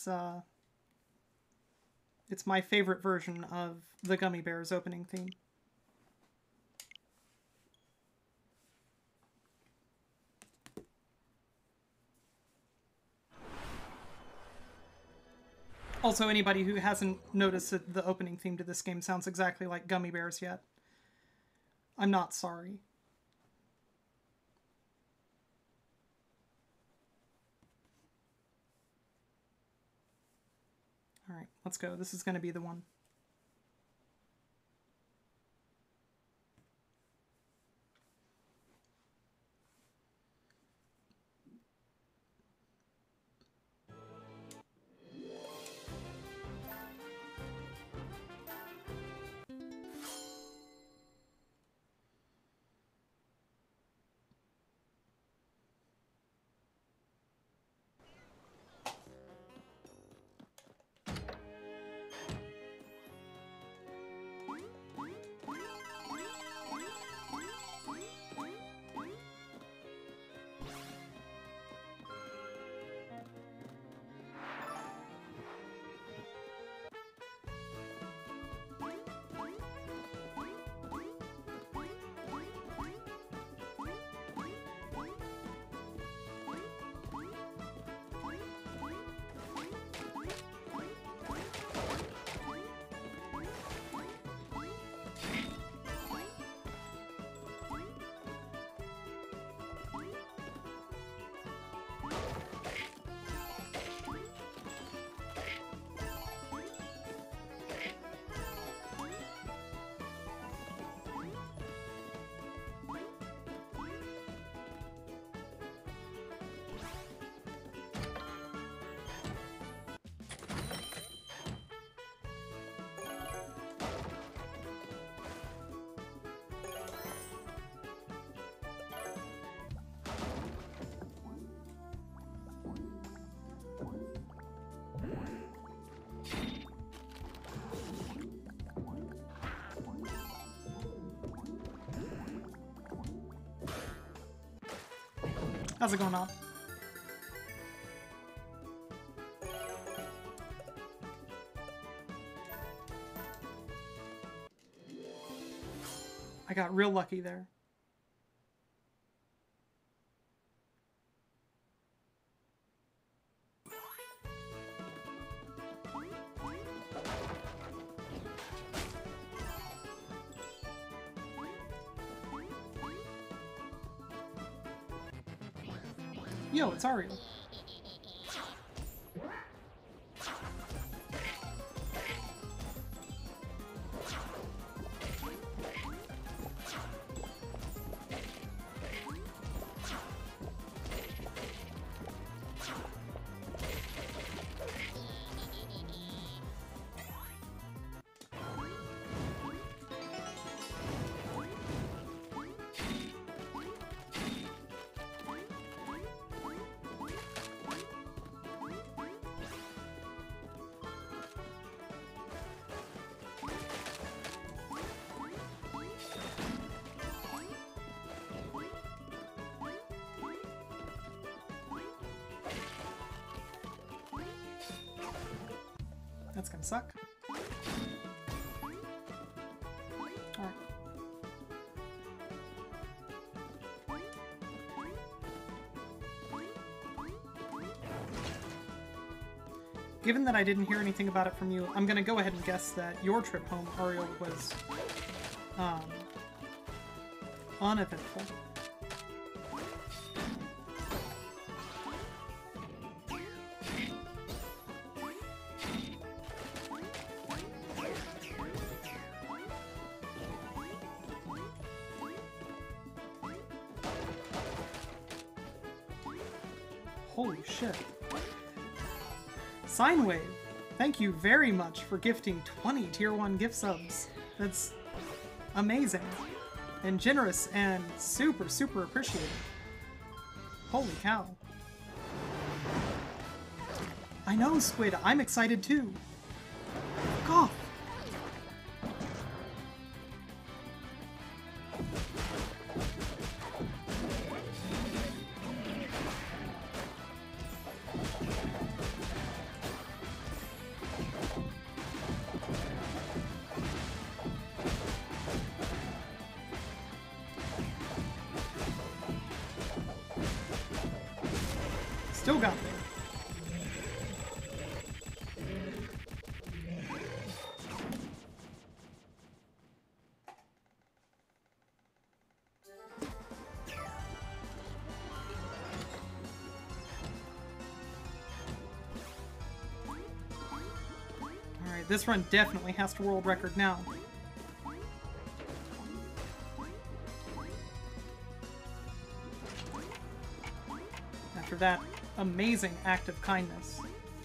It's my favorite version of the Gummy Bears opening theme. Also, anybody who hasn't noticed that the opening theme to this game sounds exactly like Gummy Bears yet, I'm not sorry. Alright, let's go. This is going to be the one. How's it going on? I got real lucky there. Yo, it's Ariel. That's gonna suck. Alright. Given that I didn't hear anything about it from you, I'm gonna go ahead and guess that your trip home, Ariel, was uneventful. Holy shit. Sinewave, thank you very much for gifting 20 Tier 1 gift subs. That's amazing. And generous and super, super appreciated. Holy cow. I know, Squid, I'm excited too. Fuck off. Still got there. Alright, this run definitely has to world record now. After that amazing act of kindness.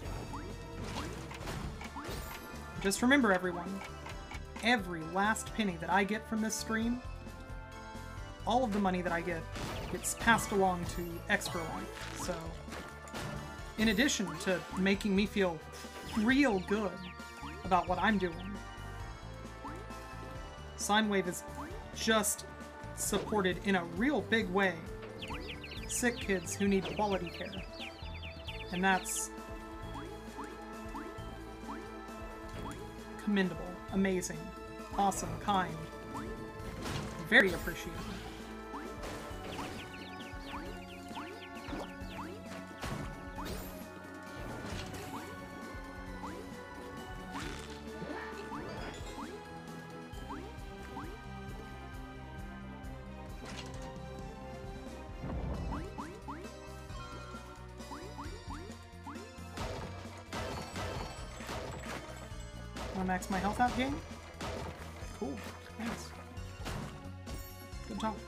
Just remember, everyone, every last penny that I get from this stream, all of the money that I get gets passed along to Extra Life. So, in addition to making me feel real good about what I'm doing, Sine Wave is just supported in a real big way sick kids who need quality care. And that's commendable, amazing, awesome, kind, very appreciated. Wanna max my health out, game? Cool, thanks. Good talk.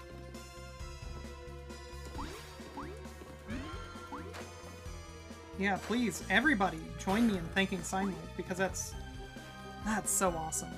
Yeah, please, everybody, join me in thanking Sine Wave, because that's so awesome.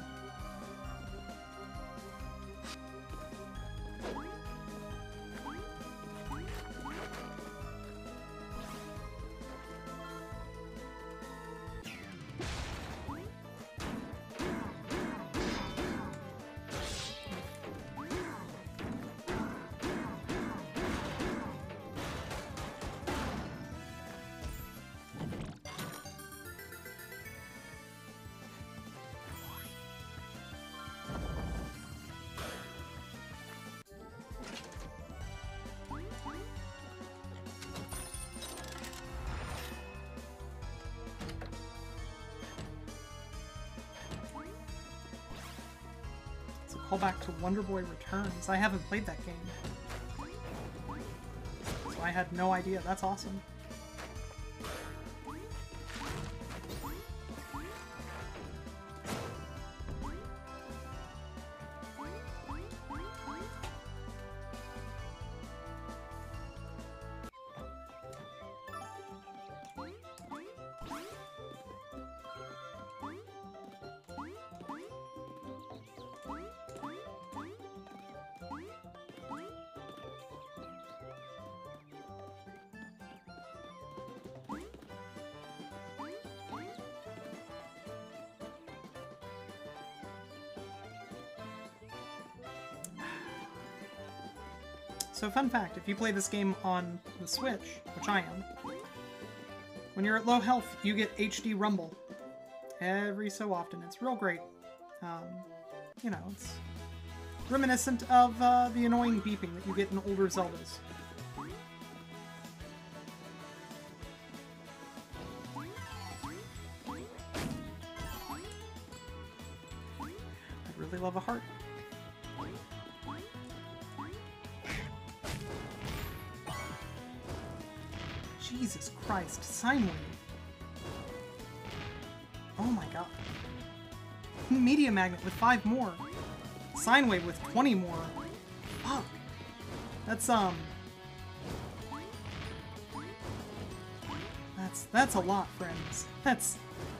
Call back to Wonder Boy Returns. I haven't played that game, so I had no idea. That's awesome. So fun fact, if you play this game on the Switch, which I am, when you're at low health, you get HD Rumble every so often. It's real great. You know, it's reminiscent of the annoying beeping that you get in older Zeldas. I'd really love a heart. Jesus Christ, Sine Wave. Oh my god. Media Magnet with 5 more. Sine Wave with 20 more. Fuck. That's a lot, friends. That's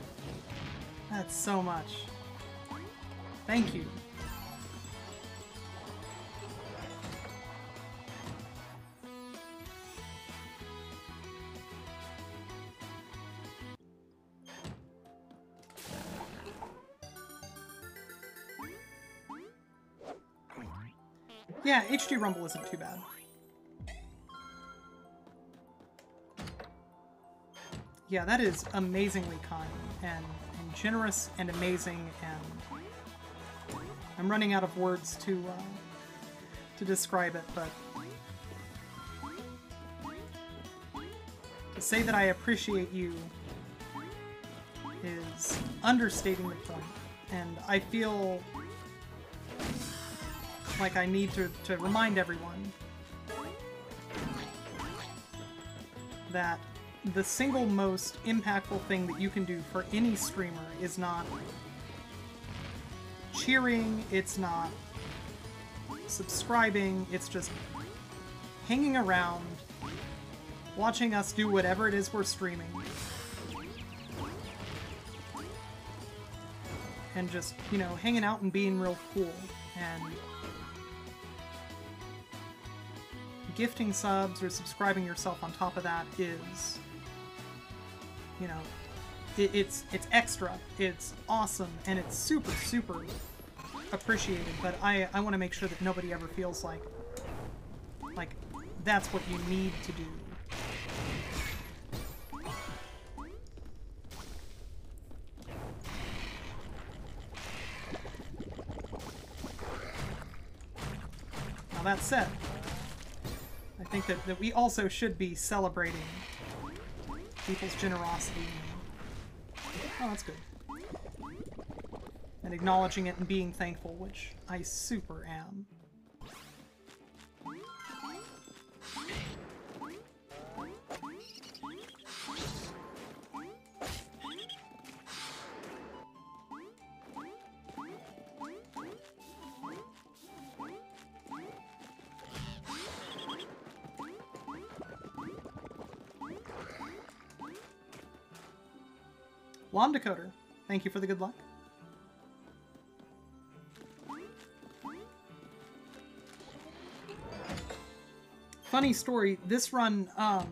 so much. Thank you. Yeah, HD Rumble isn't too bad. Yeah, that is amazingly kind and generous and amazing, and I'm running out of words to describe it, but To say that I appreciate you is understating the point, and I feel like I need to remind everyone that the single most impactful thing that you can do for any streamer is not cheering, it's not subscribing, it's just hanging around, watching us do whatever it is we're streaming, and just, you know, hanging out and being real cool, and gifting subs or subscribing yourself on top of that is, you know, it's extra, it's awesome, and it's super, super appreciated, but I want to make sure that nobody ever feels like that's what you need to do. Now that said, I think that we also should be celebrating people's generosity. Oh, that's good. And acknowledging it and being thankful, which I super am. Lom Decoder, thank you for the good luck. Funny story, this run,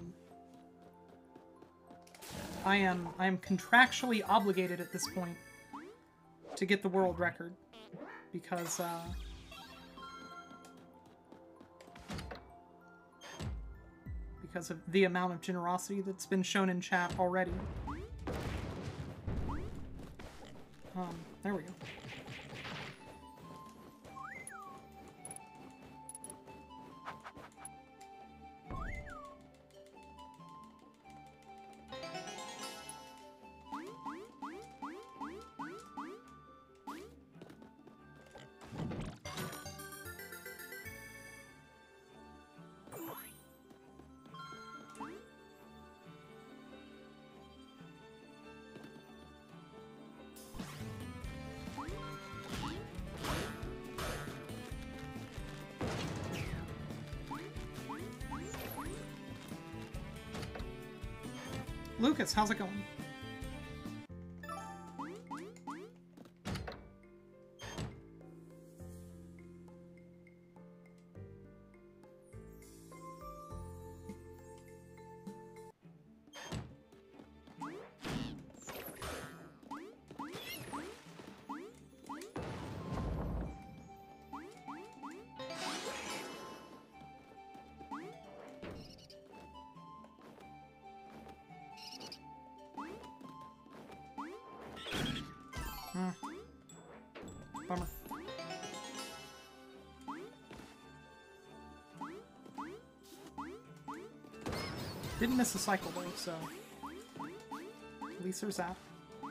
I am contractually obligated at this point to get the world record because of the amount of generosity that's been shown in chat already. There we go. Lucas, how's it going? Bummer. Didn't miss a cycle though, so at least there's that.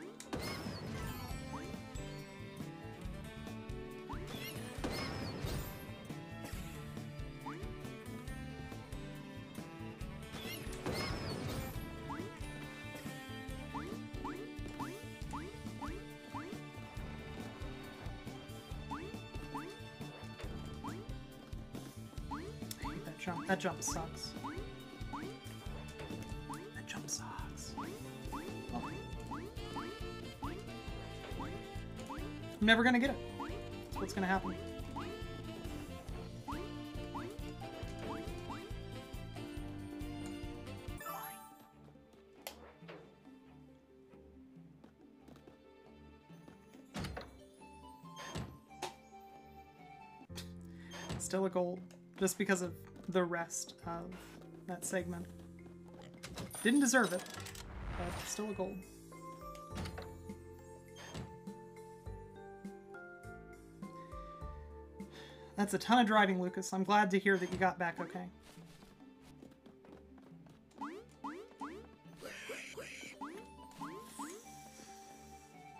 That jump sucks. That jump sucks. Oh. I'm never gonna get it. That's what's gonna happen. Still a gold, just because of the rest of that segment. Didn't deserve it, but still a gold. That's a ton of driving, Lucas. I'm glad to hear that you got back okay.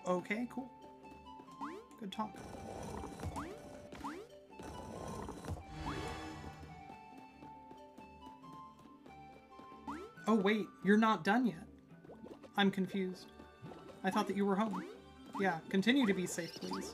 okay, cool. Good talk. Oh wait, you're not done yet. I'm confused. I thought that you were home. Yeah, continue to be safe, please.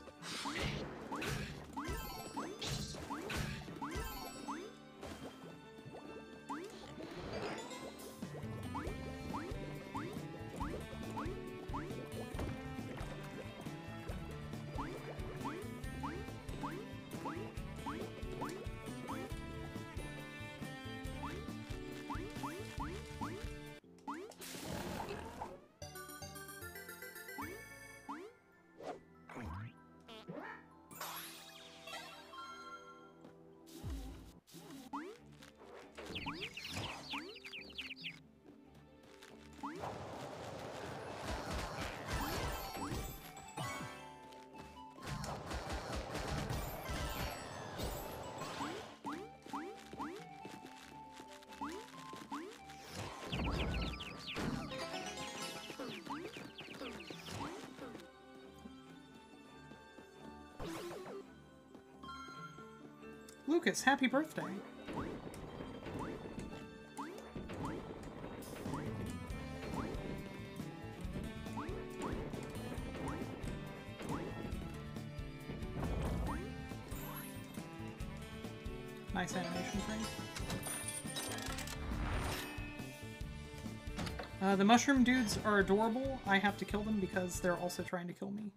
Lucas, happy birthday. Nice animation frame. The mushroom dudes are adorable. I have to kill them because they're also trying to kill me.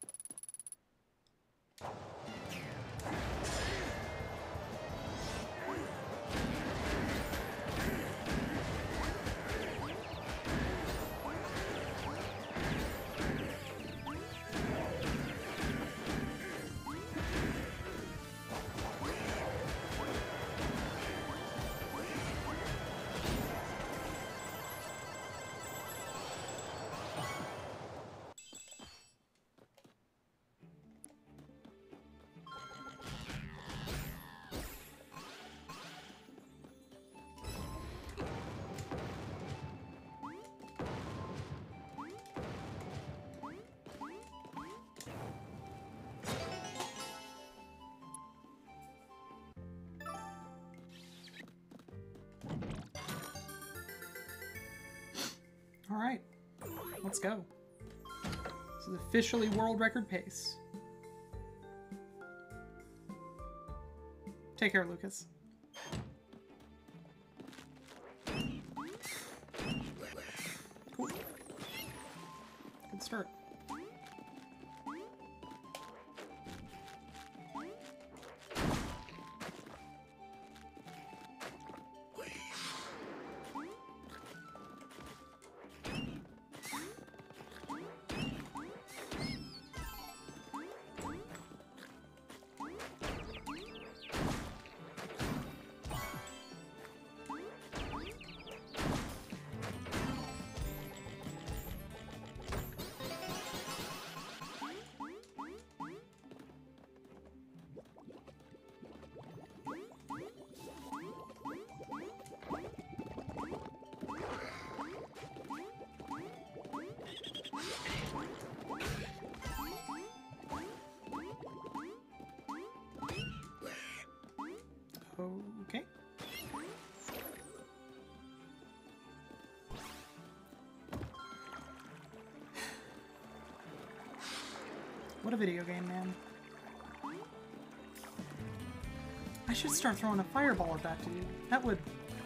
All right, let's go. This is officially world record pace. Take care, Lucas. Cool. Good start. Okay. What a video game, man. I should start throwing a fireball at that dude. That would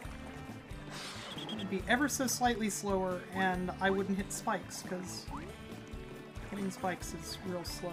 be ever so slightly slower, and I wouldn't hit spikes, because hitting spikes is real slow.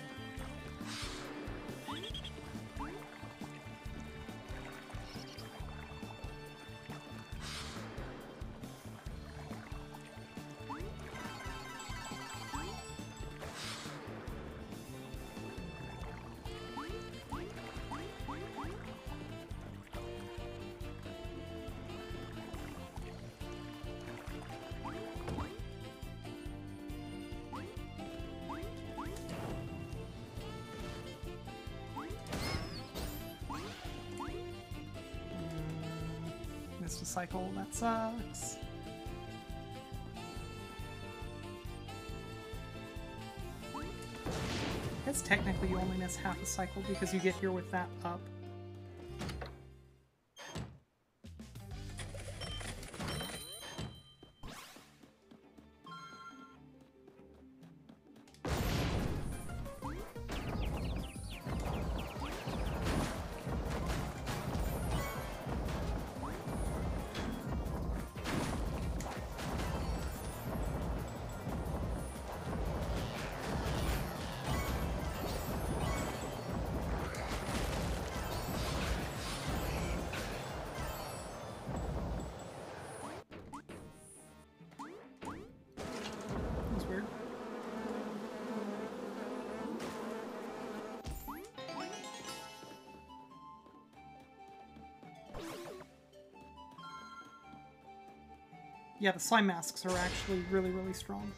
Missed a cycle, that sucks. guess technically you only miss half a cycle because you get here with that up. Yeah, the slime masks are actually really, really strong.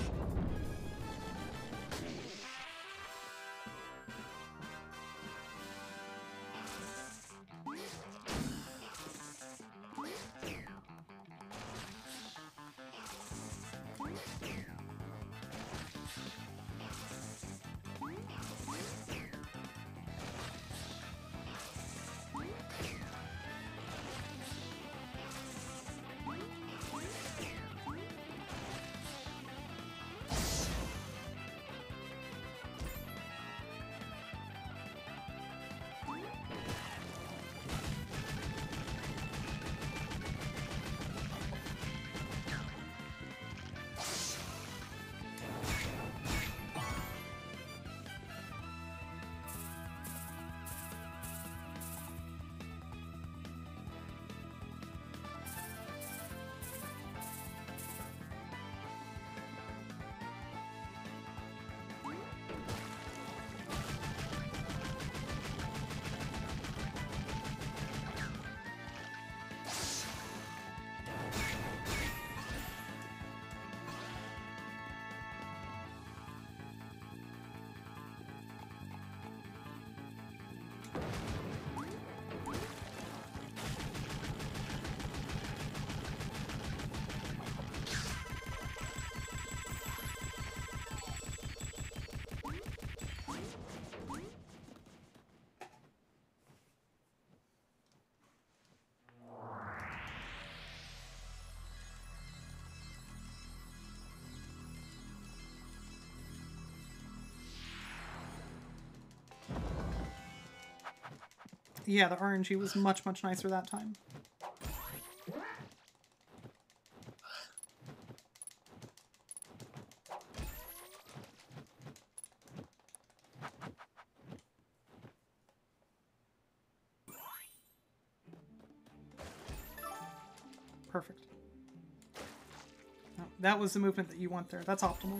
Yeah, the RNG was much, much nicer that time. Perfect. No, that was the movement that you want there. That's optimal.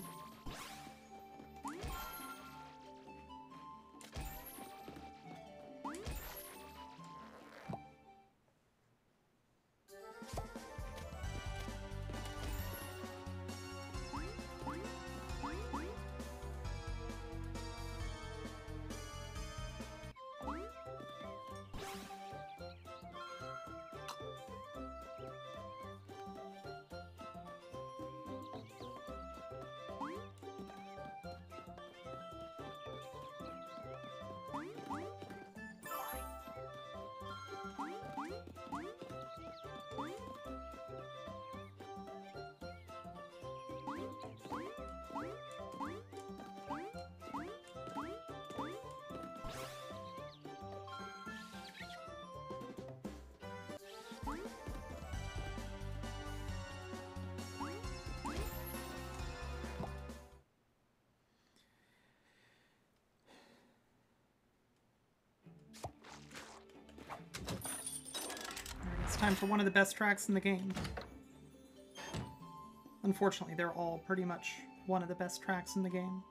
Time for one of the best tracks in the game. Unfortunately, they're all pretty much one of the best tracks in the game.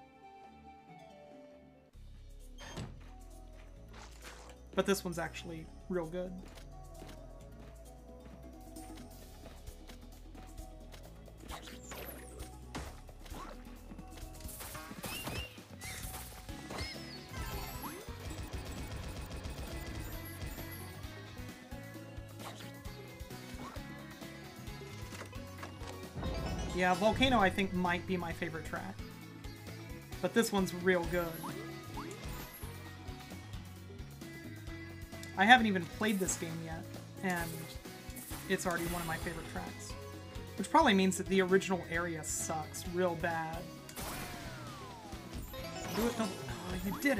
But this one's actually real good. Yeah, Volcano I think might be my favorite track. But this one's real good. I haven't even played this game yet, and it's already one of my favorite tracks. Which probably means that the original area sucks real bad. Do it, don't. Oh, you did it.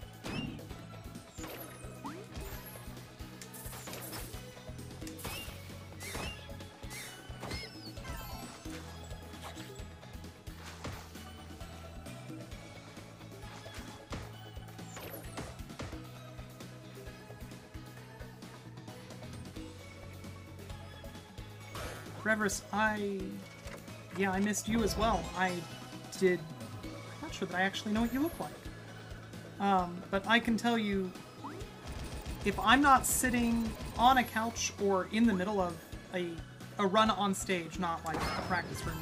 Reverse, yeah, I missed you as well. I'm not sure that I actually know what you look like. But I can tell you, if I'm not sitting on a couch or in the middle of a run on stage, not like a practice room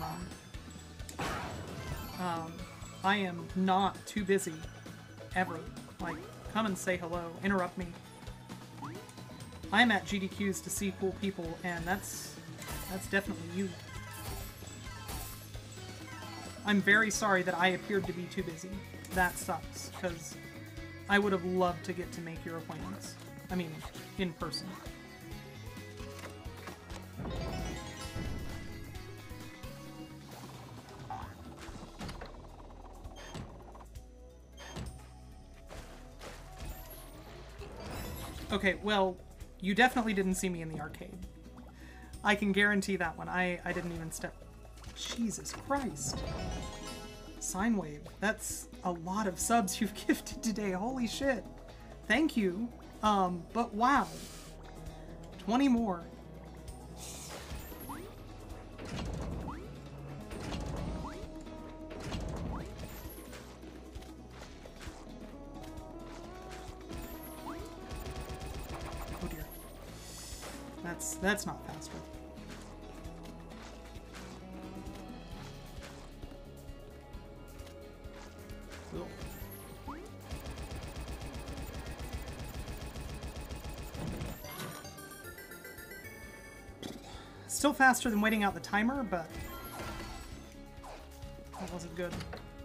run, I am not too busy, ever. Like, come and say hello, interrupt me. I'm at GDQs to see cool people, and that's definitely you. I'm very sorry that I appeared to be too busy. That sucks, because I would have loved to get to make your acquaintance. I mean, in person. Okay, well, you definitely didn't see me in the arcade. I can guarantee that one. I didn't even step... Jesus Christ. Sine Wave. That's a lot of subs you've gifted today. Holy shit. Thank you. But wow. 20 more. Oh dear. That's not faster. Still faster than waiting out the timer, but that wasn't good.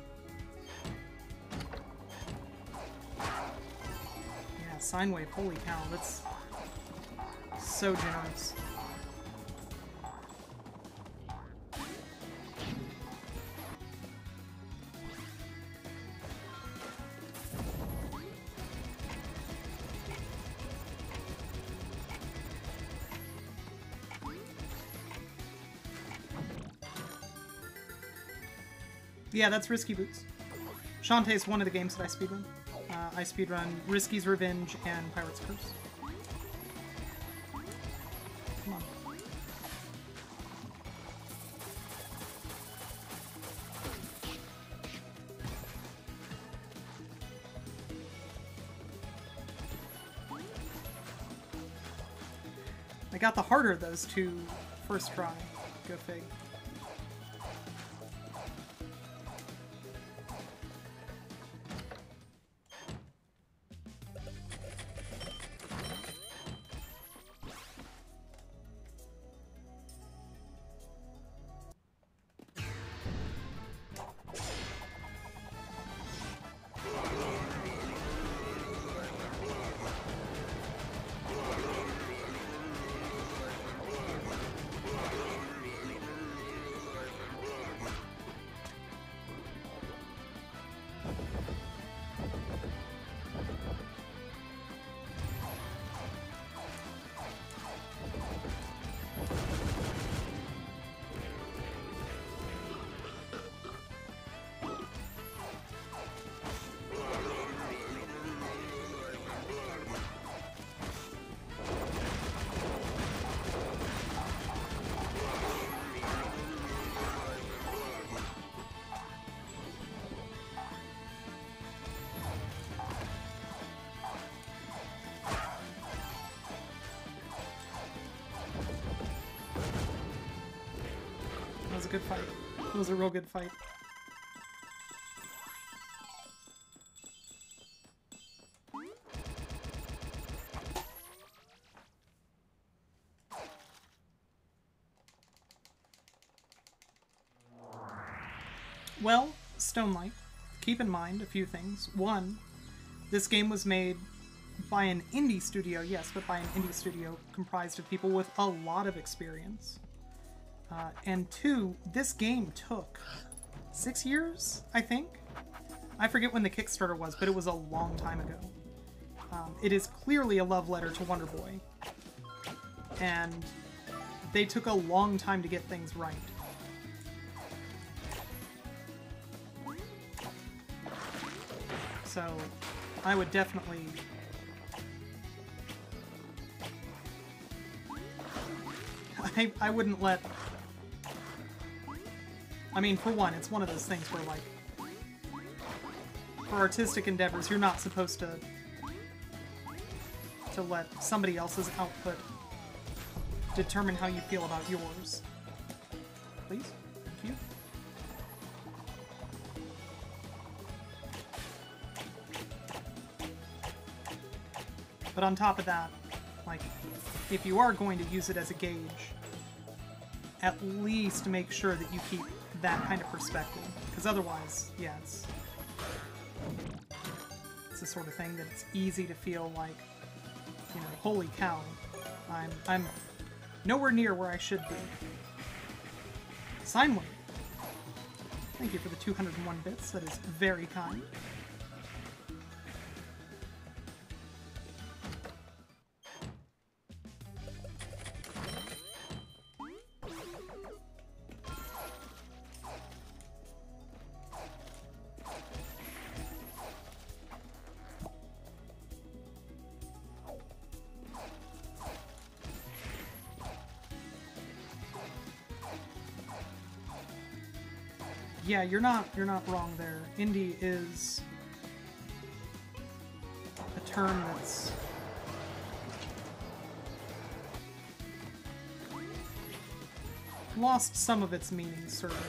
Yeah, sine wave, holy cow, that's so generous. Yeah, that's Risky Boots. Shantae is one of the games that I speedrun. I speedrun Risky's Revenge and Pirate's Curse. Come on. I got the harder of those two first try. Go fig. That was a good fight. It was a real good fight. Well, Stone Light, keep in mind a few things. One, this game was made by an indie studio, yes, but by an indie studio comprised of people with a lot of experience. And two, this game took 6 years, I think? I forget when the Kickstarter was, but it was a long time ago. It is clearly a love letter to Wonder Boy. And they took a long time to get things right. So, I would definitely... I wouldn't let... I mean, for one, it's one of those things where, like, for artistic endeavors, you're not supposed to let somebody else's output determine how you feel about yours. Please? Thank you. But on top of that, like, if you are going to use it as a gauge, at least make sure that you keep that kind of perspective. Because otherwise, yeah, it's the sort of thing that it's easy to feel like, you know, holy cow, I'm nowhere near where I should be. Sineway, thank you for the 201 bits, that is very kind. Yeah, you're not wrong there. Indie is a term that's lost some of its meaning, certainly.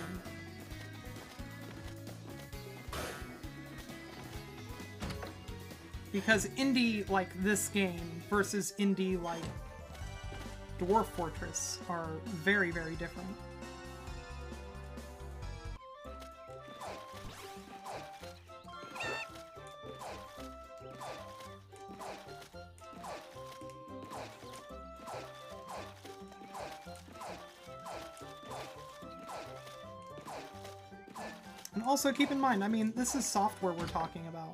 Because indie like this game versus indie like Dwarf Fortress are very, very different. And also keep in mind, I mean, this is software we're talking about.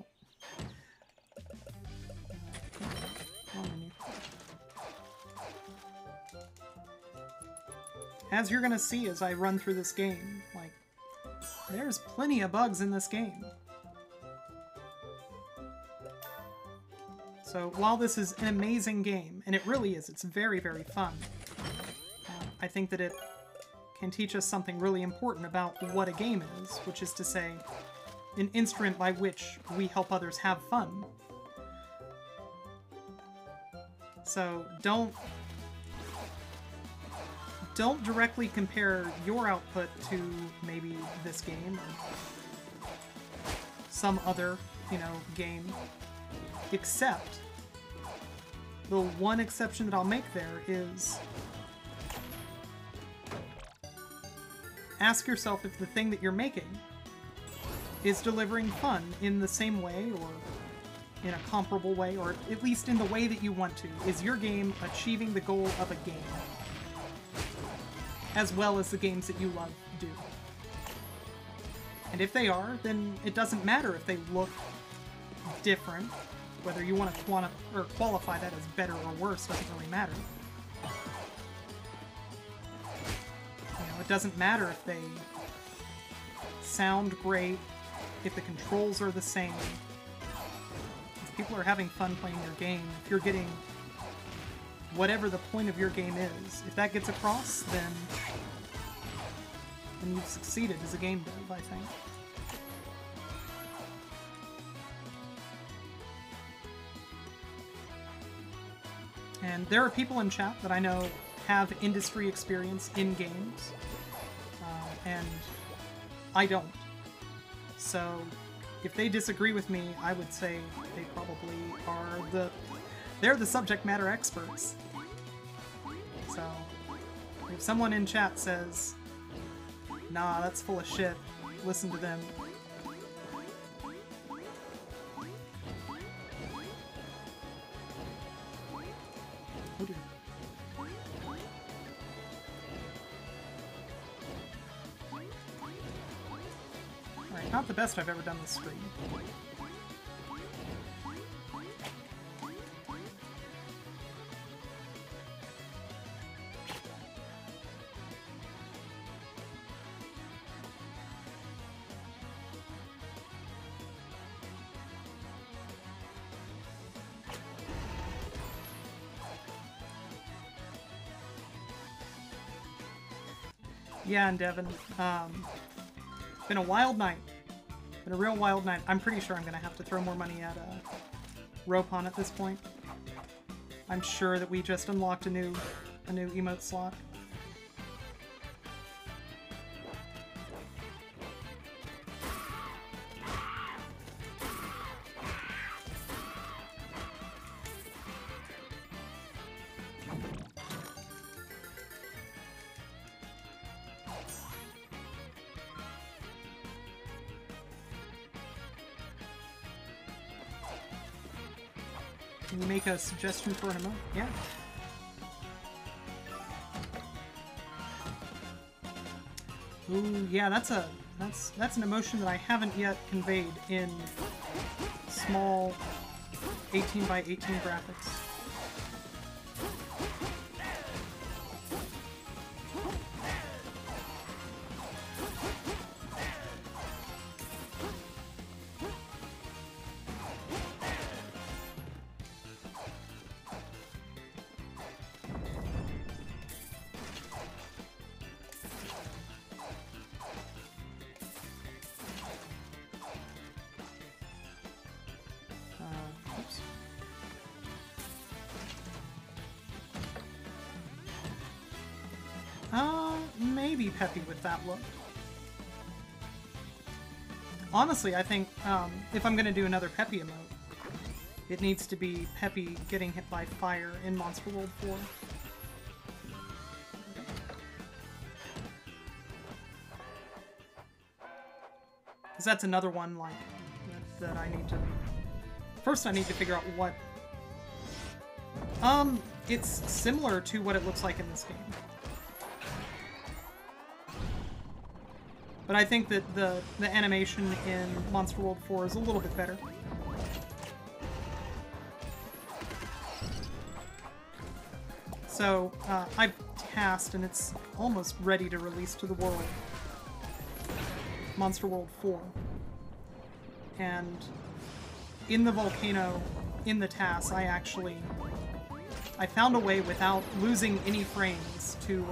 As you're gonna see as I run through this game, like, there's plenty of bugs in this game. So while this is an amazing game, and it really is, it's very, very fun, I think that it can teach us something really important about what a game is, which is to say, an instrument by which we help others have fun. So don't directly compare your output to maybe this game or some other, you know, game, except the one exception that I'll make there is ask yourself if the thing that you're making is delivering fun in the same way or in a comparable way, or at least in the way that you want to. Is your game achieving the goal of a game as well as the games that you love do? And if they are, then it doesn't matter if they look different. Whether you want to qualify that as better or worse doesn't really matter. It doesn't matter if they sound great, if the controls are the same. If people are having fun playing your game, if you're getting whatever the point of your game is, if that gets across, then you've succeeded as a game dev, I think. And there are people in chat that I know have industry experience in games, and I don't. So if they disagree with me, I would say they probably are they're the subject matter experts. So if someone in chat says, nah, that's full of shit, listen to them, Alright, not the best I've ever done this screen. Yeah, and Devin, been a wild night. Been a real wild night. I'm pretty sure I'm gonna have to throw more money at Ropon at this point. I'm sure that we just unlocked a new emote slot. Can you make a suggestion for an emote? Yeah. Ooh, yeah, that's an emotion that I haven't yet conveyed in small 18 by 18 graphics. Maybe Peppy with that look. Honestly, I think if I'm going to do another Peppy emote, it needs to be Peppy getting hit by fire in Monster World 4. Because that's another one like that I need to... First I need to figure out what... it's similar to what it looks like in this game. But I think that the animation in Monster World 4 is a little bit better. So, I've tasked, and it's almost ready to release to the world, Monster World 4. And in the volcano, in the task, I found a way without losing any frames to...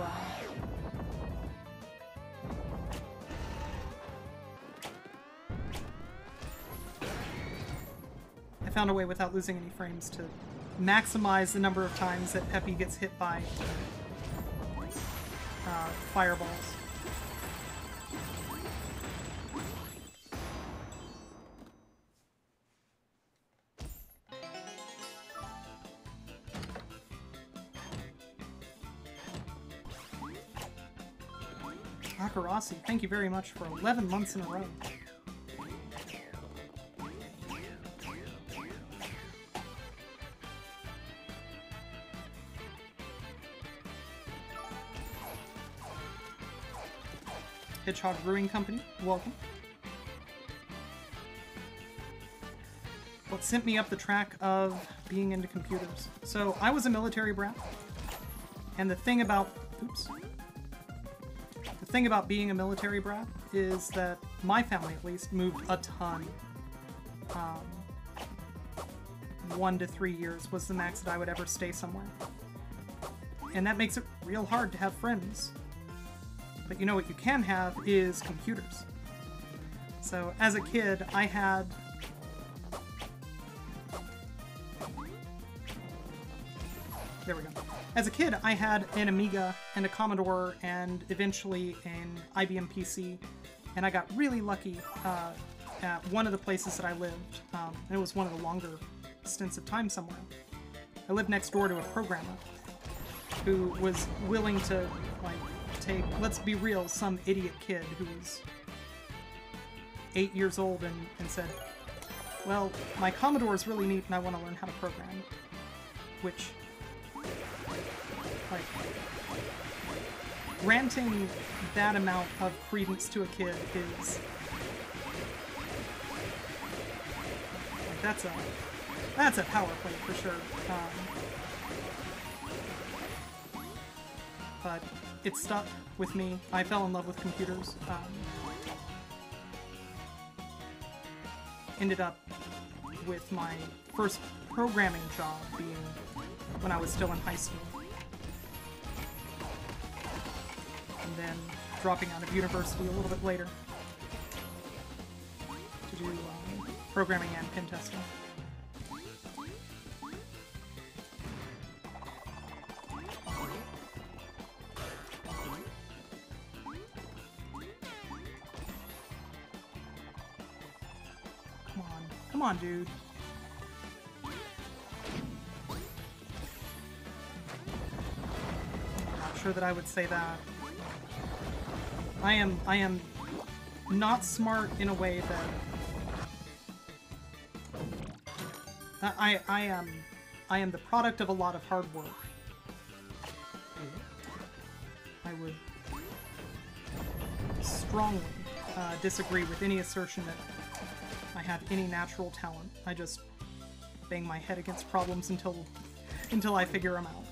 found a way without losing any frames to maximize the number of times that Peppy gets hit by fireballs. Akurasi, thank you very much for 11 months in a row. Hedgehog Brewing Company, welcome. What sent me up the track of being into computers? So, I was a military brat, and the thing about being a military brat is that my family, at least, moved a ton. 1 to 3 years was the max that I would ever stay somewhere. And that makes it real hard to have friends. But you know what you can have is computers. So as a kid, I had... There we go. As a kid, I had an Amiga and a Commodore and eventually an IBM PC. And I got really lucky at one of the places that I lived. And it was one of the longer stints of time somewhere. I lived next door to a programmer who was willing to, like, take, let's be real, some idiot kid who was 8 years old and said, well, my Commodore is really neat and I want to learn how to program. Which, like, granting that amount of credence to a kid is that's a power play for sure. But it stuck with me. I fell in love with computers. Ended up with my first programming job being when I was still in high school. And then dropping out of university a little bit later to do programming and pen testing. Come on, dude. I'm not sure that I would say that. I am not smart in a way that I am the product of a lot of hard work. I would strongly disagree with any assertion that I have any natural talent. I just bang my head against problems until I figure them out.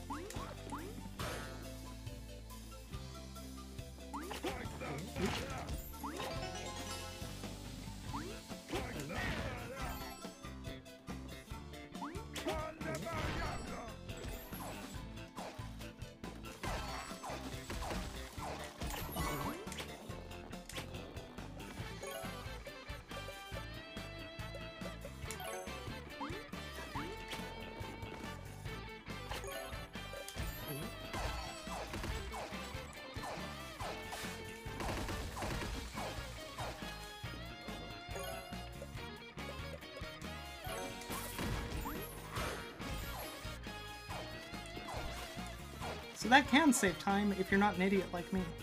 So that can save time if you're not an idiot like me.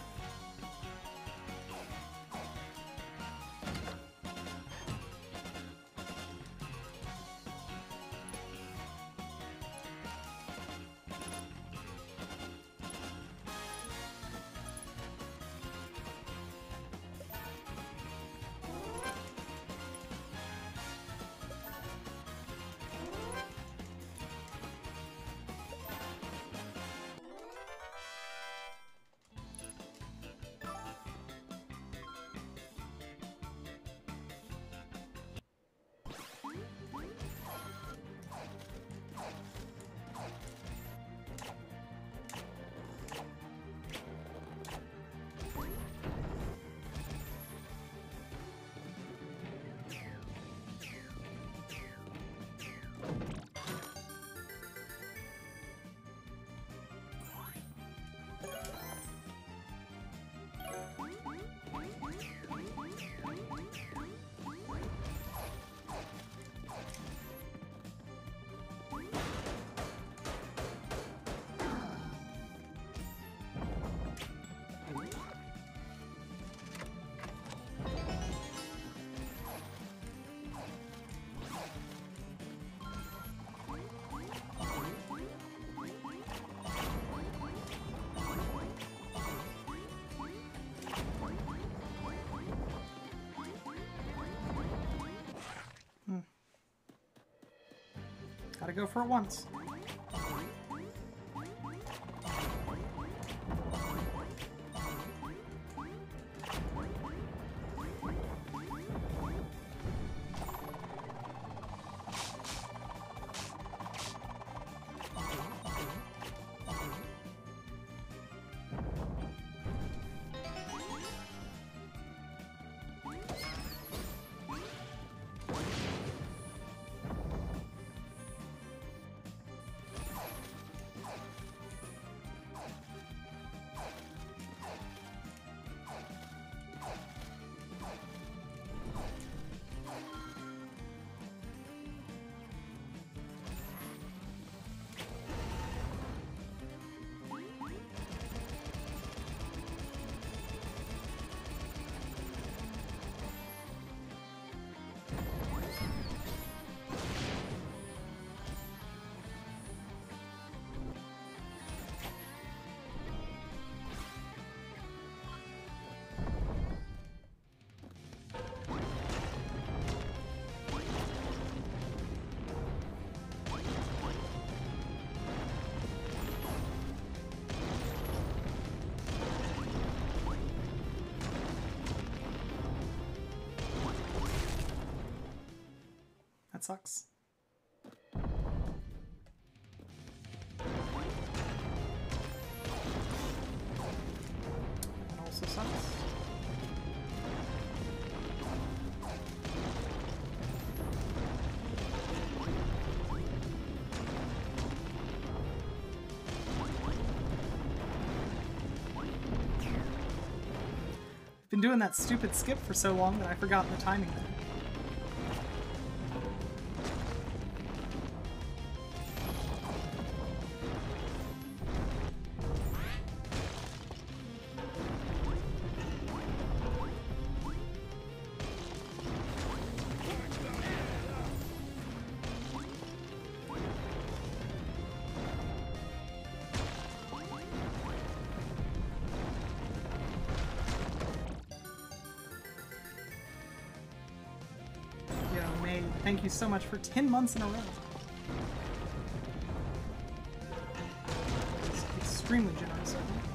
Gotta go for it once. That sucks. That also sucks. Been doing that stupid skip for so long that I forgot the timing there. Thank you so much for 10 months in a row. It's extremely generous of you.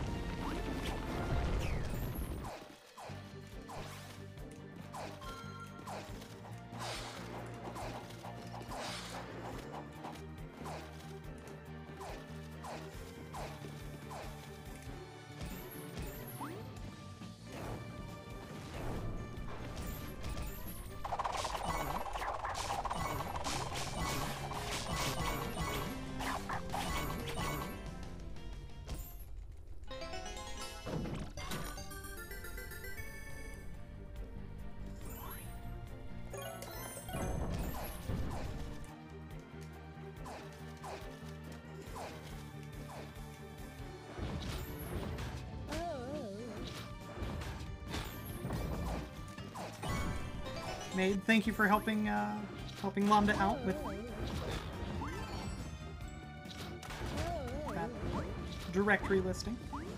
Maid, thank you for helping helping Lambda out with that directory listing.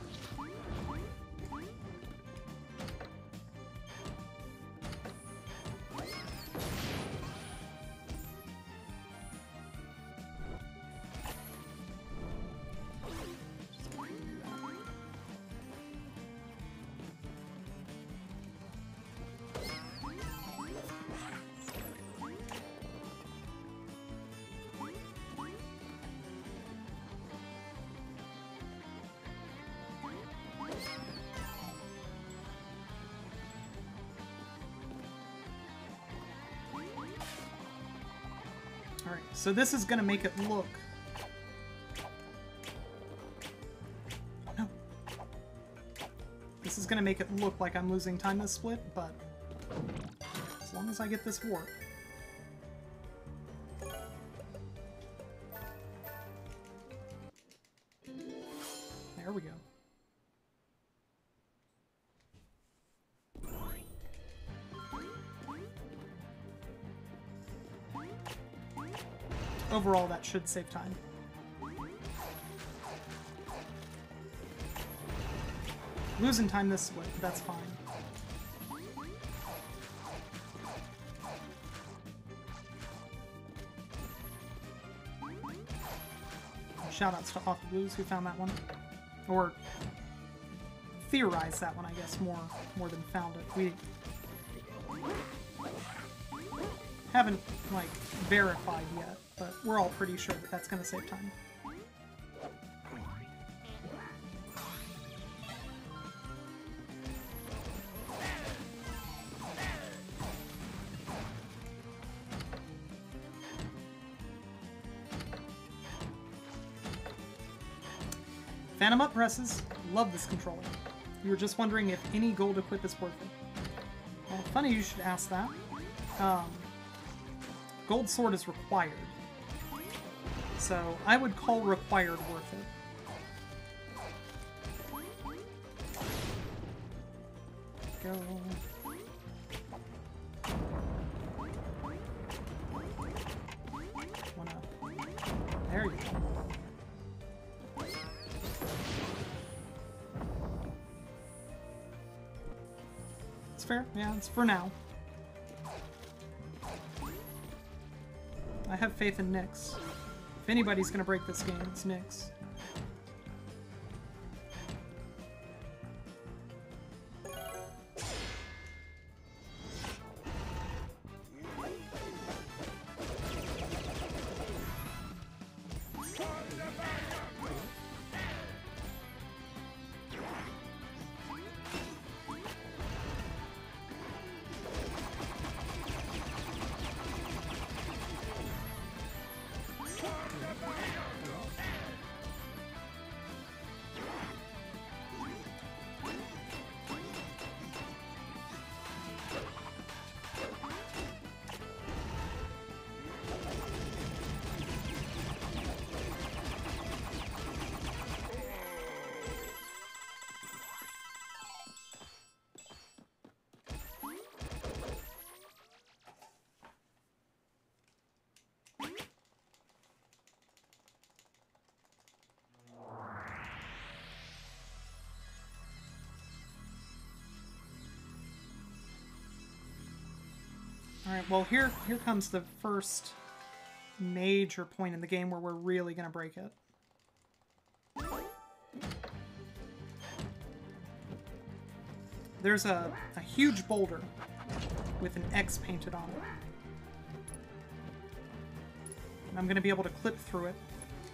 Alright, so this is going to make it look... No. This is going to make it look like I'm losing time this split, but as long as I get this warp. There we go. Overall, that should save time. Losing time this split, that's fine. Shoutouts to Off the Blues who found that one. Or theorized that one, I guess, more than found it. We haven't, like, verified yet, but we're all pretty sure that that's going to save time. Phantom up presses. Love this controller. You were just wondering if any gold equip is worth it. Well, funny you should ask that. Gold sword is required. So I would call required worth it. Go. There you go. It's fair. Yeah, it's for now. I have faith in Nyx. If anybody's gonna break this game, it's Nyx. Alright, well here comes the first major point in the game where we're really gonna break it. There's a huge boulder with an X painted on it. And I'm gonna be able to clip through it.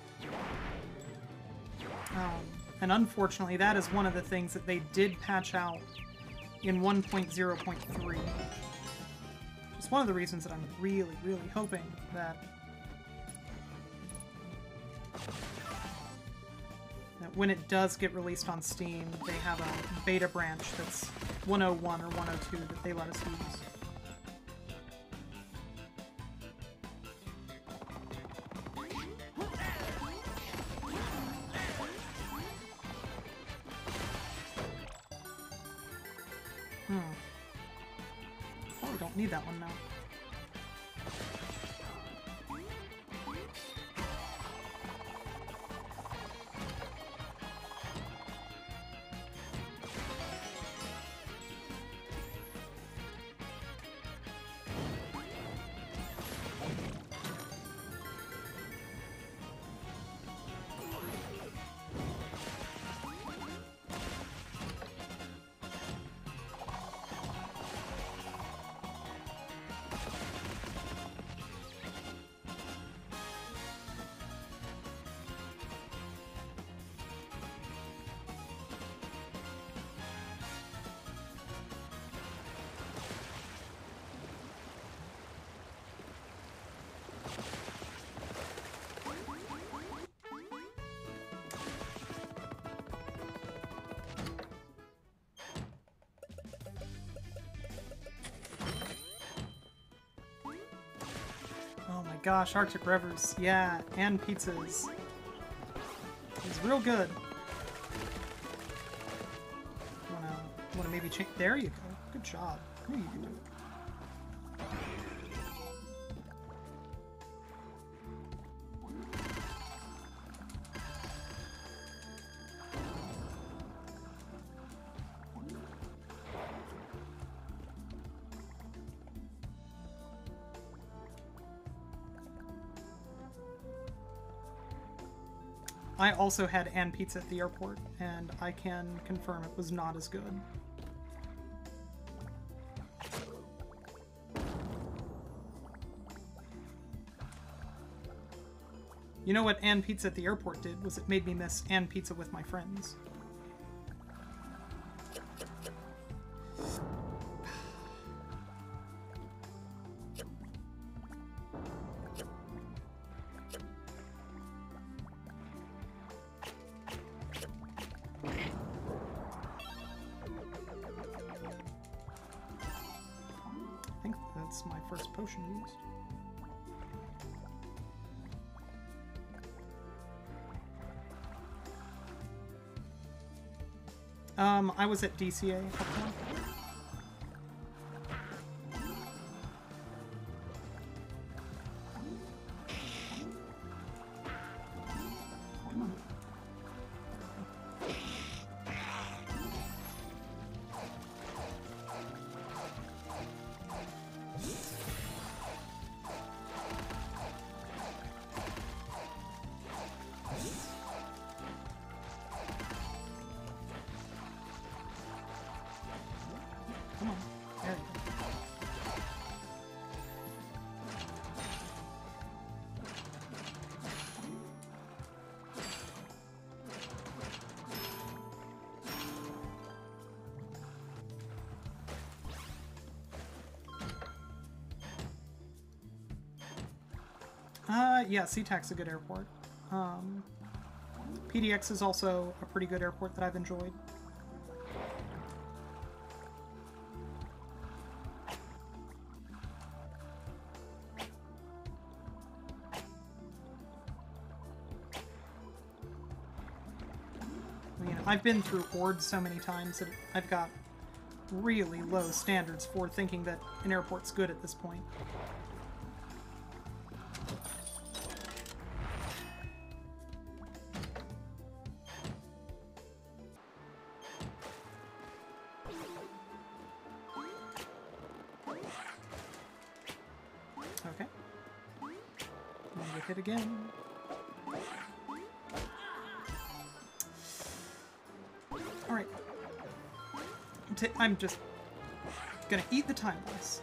And unfortunately, that is one of the things that they did patch out in 1.0.3. It's one of the reasons that I'm really, really hoping that when it does get released on Steam, they have a beta branch that's 101 or 102 that they let us use. Probably don't need that one now. Oh my gosh, Arctic Revers, yeah, and pizzas. It's real good. Wanna maybe change? There you go. Good job. I knew you could do it. I also had Ann Pizza at the airport, and I can confirm it was not as good. You know what Ann Pizza at the airport did was it made me miss Ann Pizza with my friends. I think that's my first potion used. I was at DCA. Come on. There you go. Yeah, SeaTac's a good airport. PDX is also a pretty good airport that I've enjoyed. I mean, I've been through Ord so many times that I've got really low standards for thinking that an airport's good at this point. Okay. I'm gonna get hit again. Alright. I'm just gonna eat the time loss.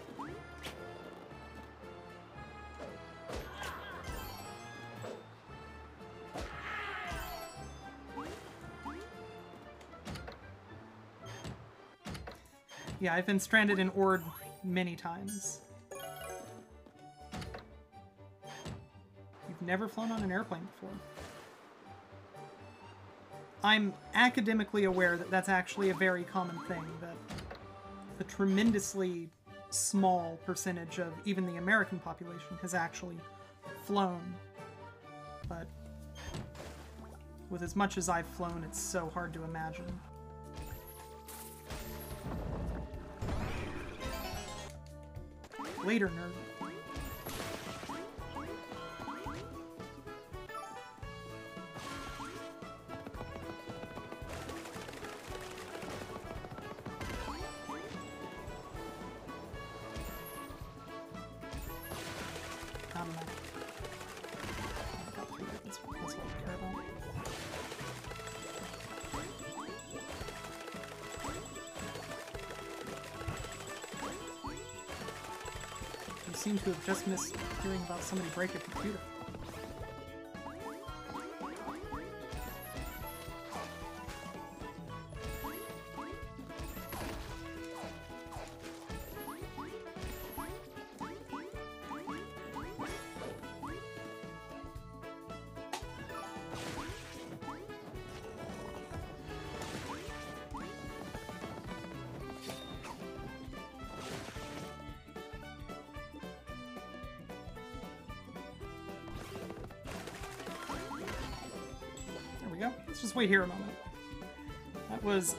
Yeah, I've been stranded in Ord many times. You've never flown on an airplane before. I'm academically aware that that's actually a very common thing, that a tremendously small percentage of even the American population has actually flown. But with as much as I've flown, it's so hard to imagine. Later, nerd. I don't know. That's what I care about. You seem to have just missed hearing about somebody break a computer. Go. Let's just wait here a moment. That was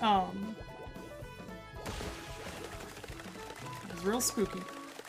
real spooky.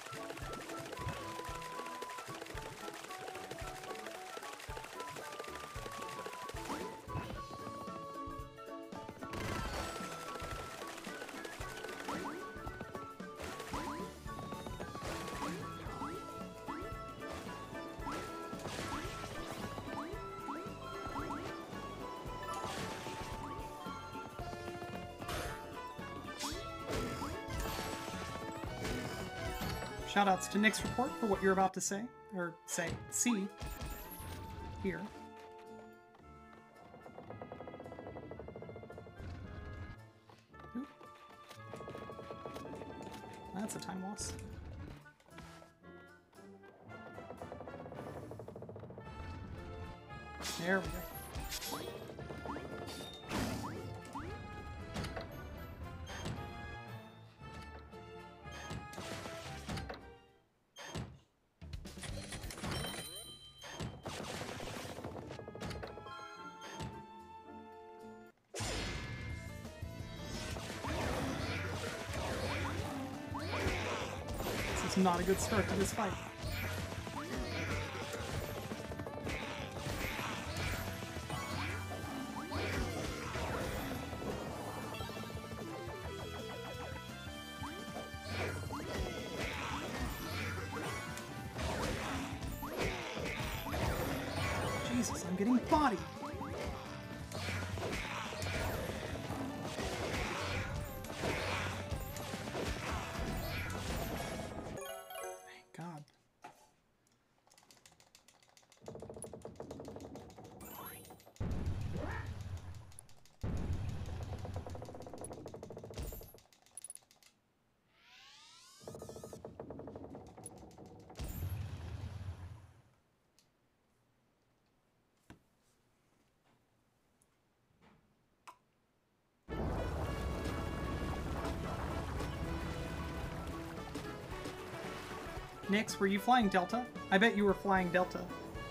Shoutouts to Nick's report for what you're about to say, or see, here. Ooh. That's a time loss. There we go. Not a good start to this fight. Jesus, I'm getting bodied. Nyx, were you flying Delta? I bet you were flying Delta.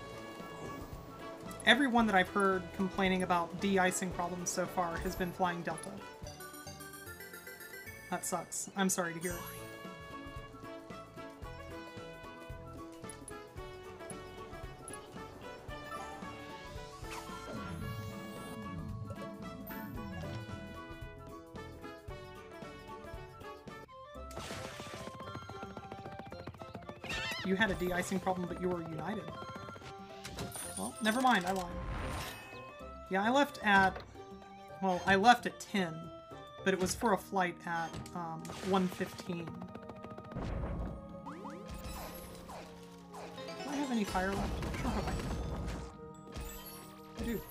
Everyone that I've heard complaining about de-icing problems so far has been flying Delta. That sucks. I'm sorry to hear it. you had a de-icing problem, but you were united. Well, never mind, I lied. Yeah, I left at... Well, I left at 10, but it was for a flight at 1:15. Do I have any fire left? Sure hope I do.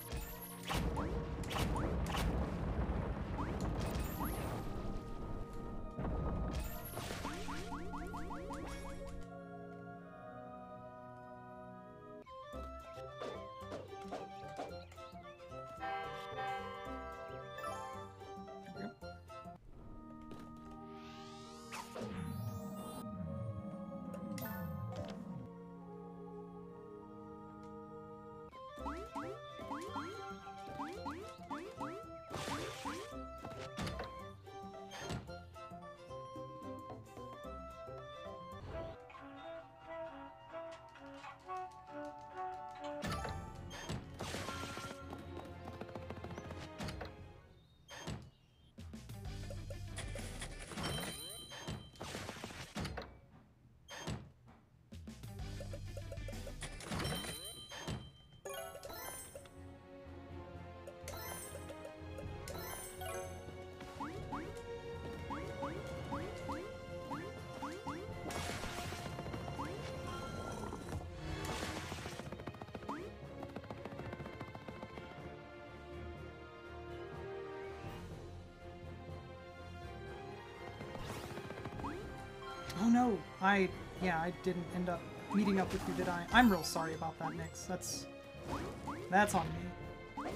Oh no, I didn't end up meeting up with you, did I? I'm real sorry about that, Nyx. That's on me.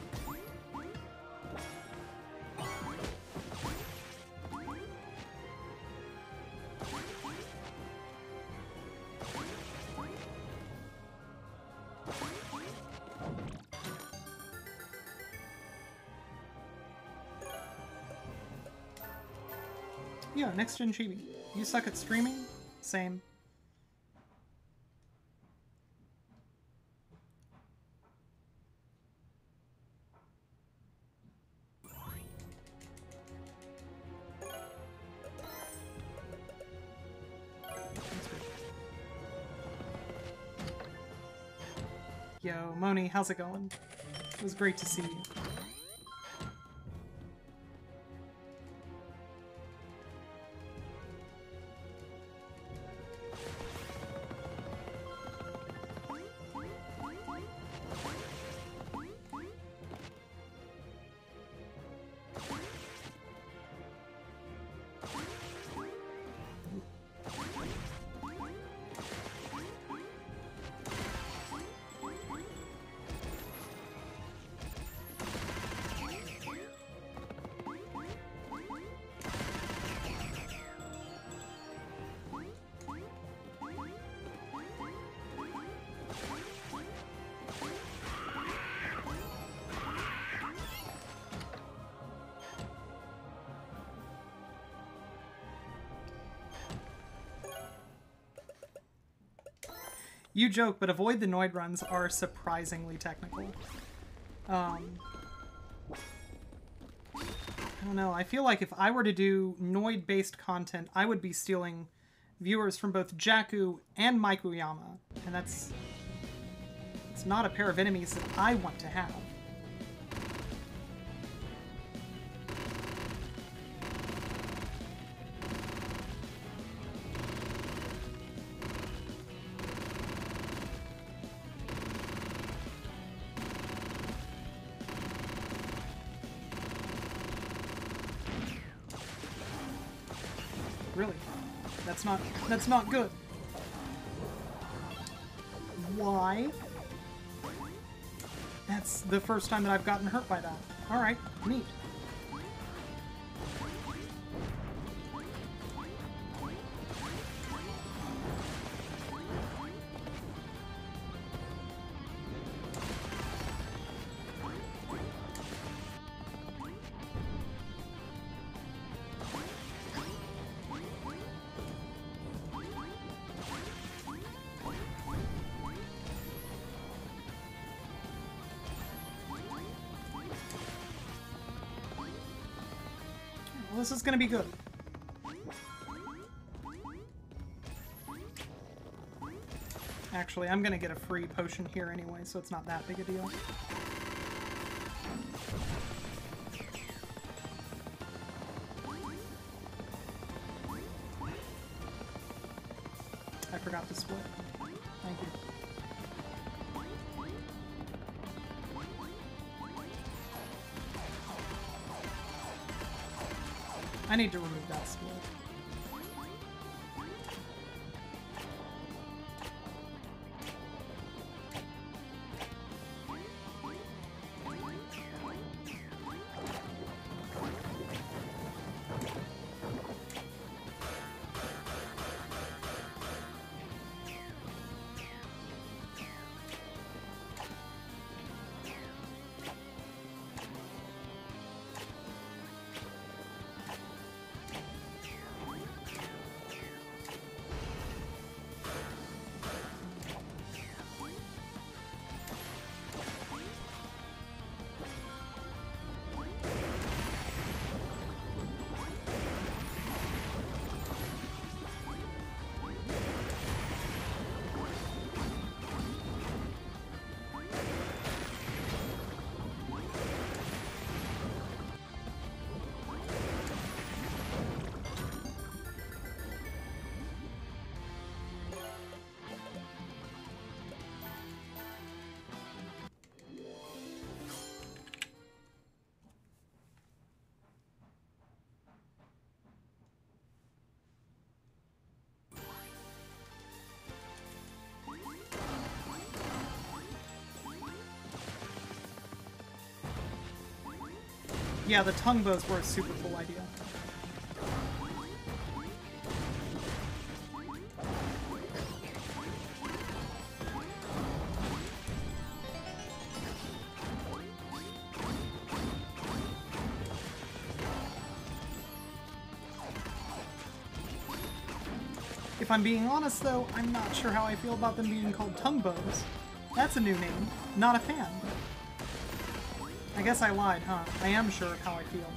Yeah, next gen Chibi. You suck at streaming? Same. Yo, Moni, how's it going? It was great to see you. You joke, but Avoid the Noid runs are surprisingly technical. I don't know, I feel like if I were to do Noid-based content, I would be stealing viewers from both Jakku and Maikuyama, and it's not a pair of enemies that I want to have. Really? That's not good. Why? That's the first time that I've gotten hurt by that. Alright, neat. This is gonna be good. Actually, I'm gonna get a free potion here anyway, so it's not that big a deal. I forgot to split. Thank you. I need to remove that split. Yeah, the tongue bows were a super cool idea. If I'm being honest though, I'm not sure how I feel about them being called tongue bows. That's a new name. Not a fan. I guess I lied, huh? I am sure of how I feel.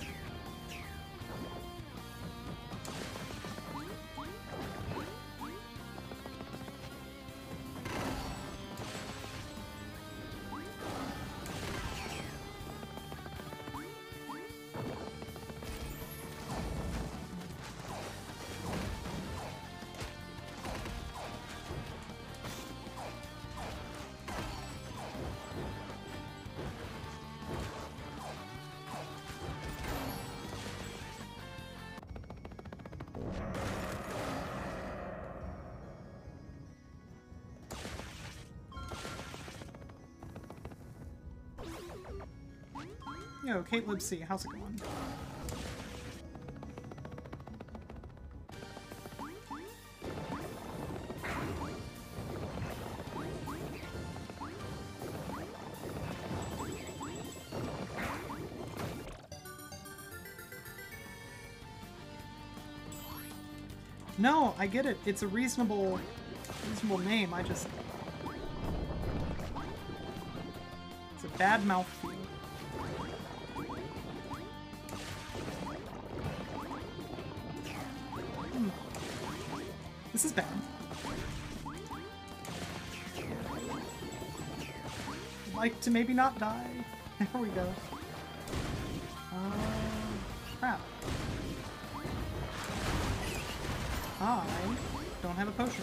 Yo, Kate Libsey, how's it going? No, I get it. It's a reasonable name. I just... It's a bad mouthfeel. This is bad. I'd like to maybe not die. There we go. Crap. I don't have a potion.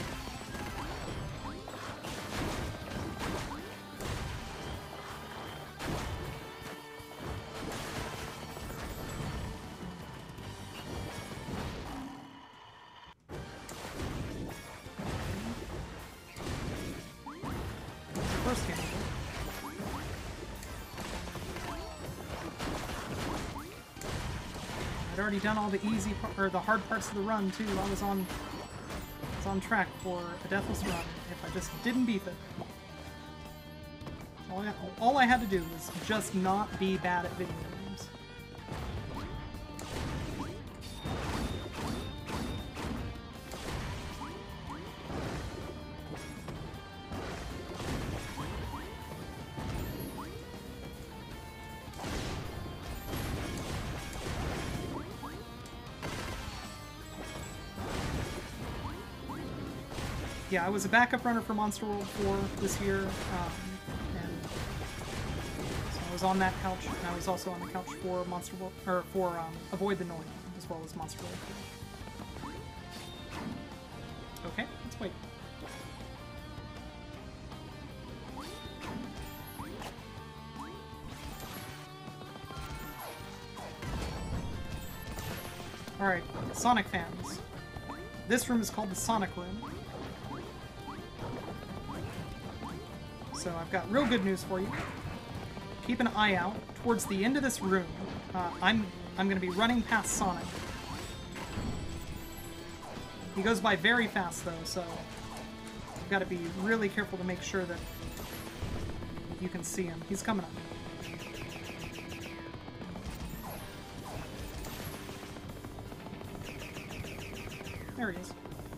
First candidate. I'd already done all the easy or the hard parts of the run too. I was on track for a deathless run if I just didn't beef it. All I had to do was just not be bad at video games. yeah, I was a backup runner for Monster World 4 this year, and so I was on that couch, and I was also on the couch for Monster World, or for Avoid the Noise, as well as Monster World 4. Okay, let's wait. Alright, Sonic fans. This room is called the Sonic Room. So I've got real good news for you. Keep an eye out. Towards the end of this room, I'm going to be running past Sonic. He goes by very fast, though, so you've got to be really careful to make sure that you can see him. He's coming up. There he is.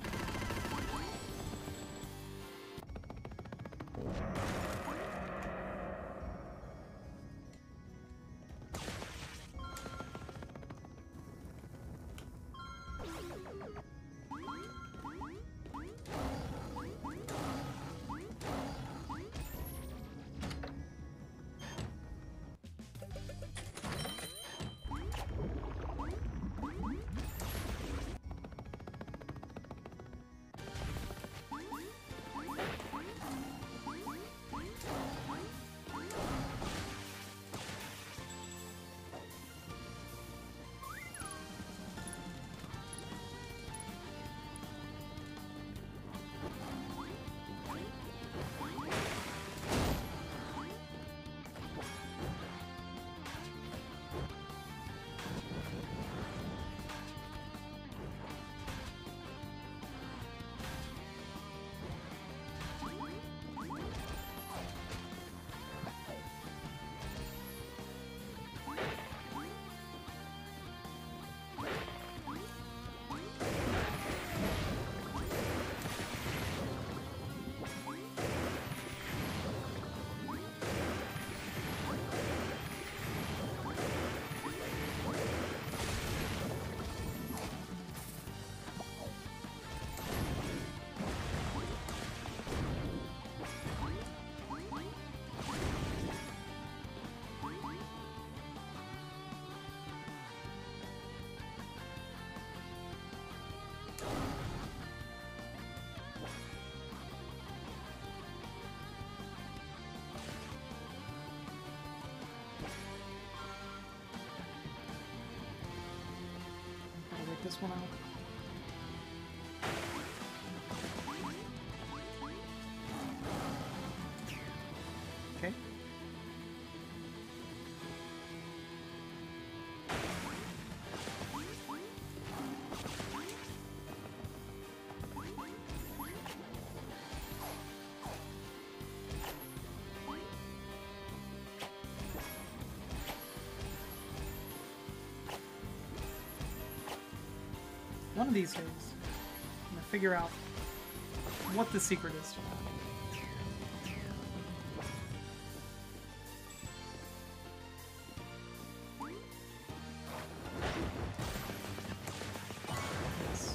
This one out. Okay. One of these days, I'm gonna figure out what the secret is to that. Yes.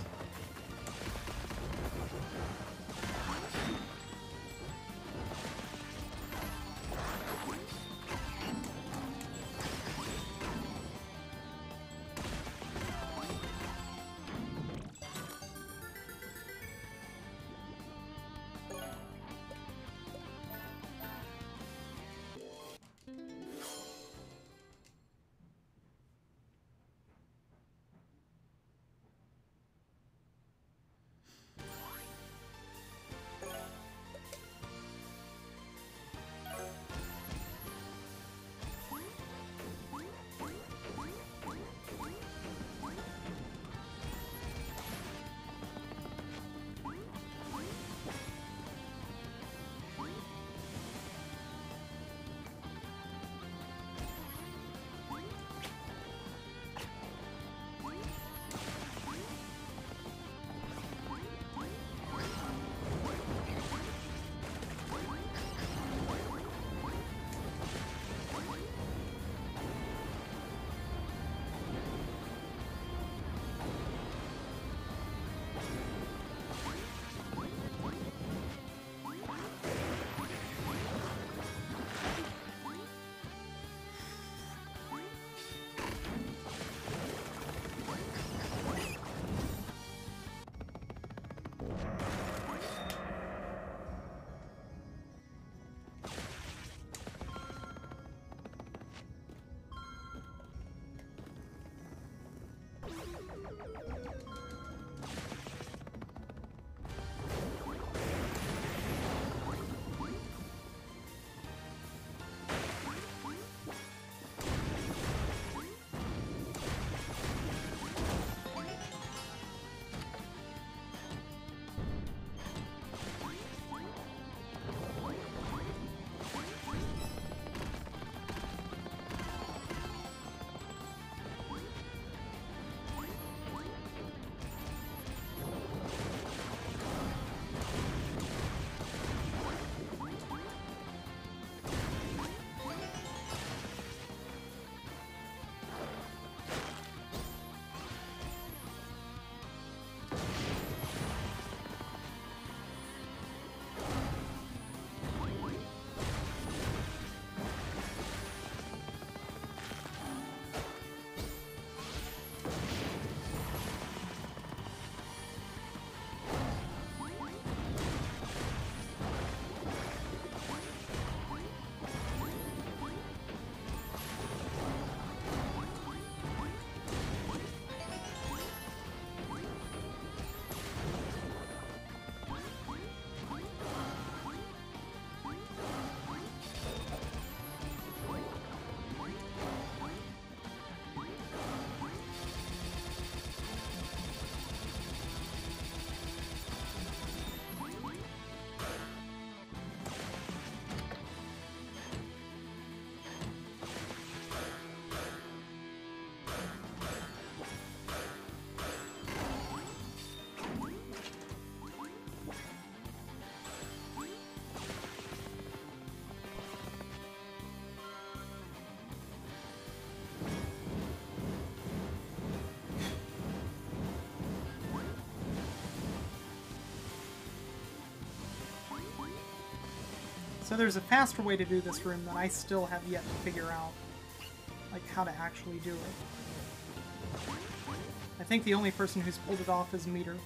So there's a faster way to do this room that I still have yet to figure out, like, how to actually do it. I think the only person who's pulled it off is Meter.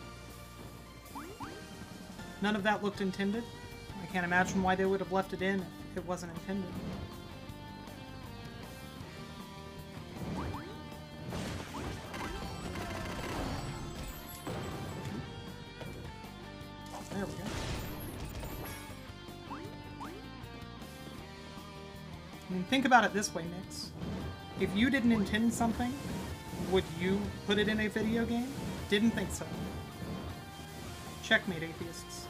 None of that looked intended. I can't imagine why they would have left it in if it wasn't intended. There we go. I mean, think about it this way, Nix. If you didn't intend something, would you put it in a video game? Didn't think so. Checkmate, atheists.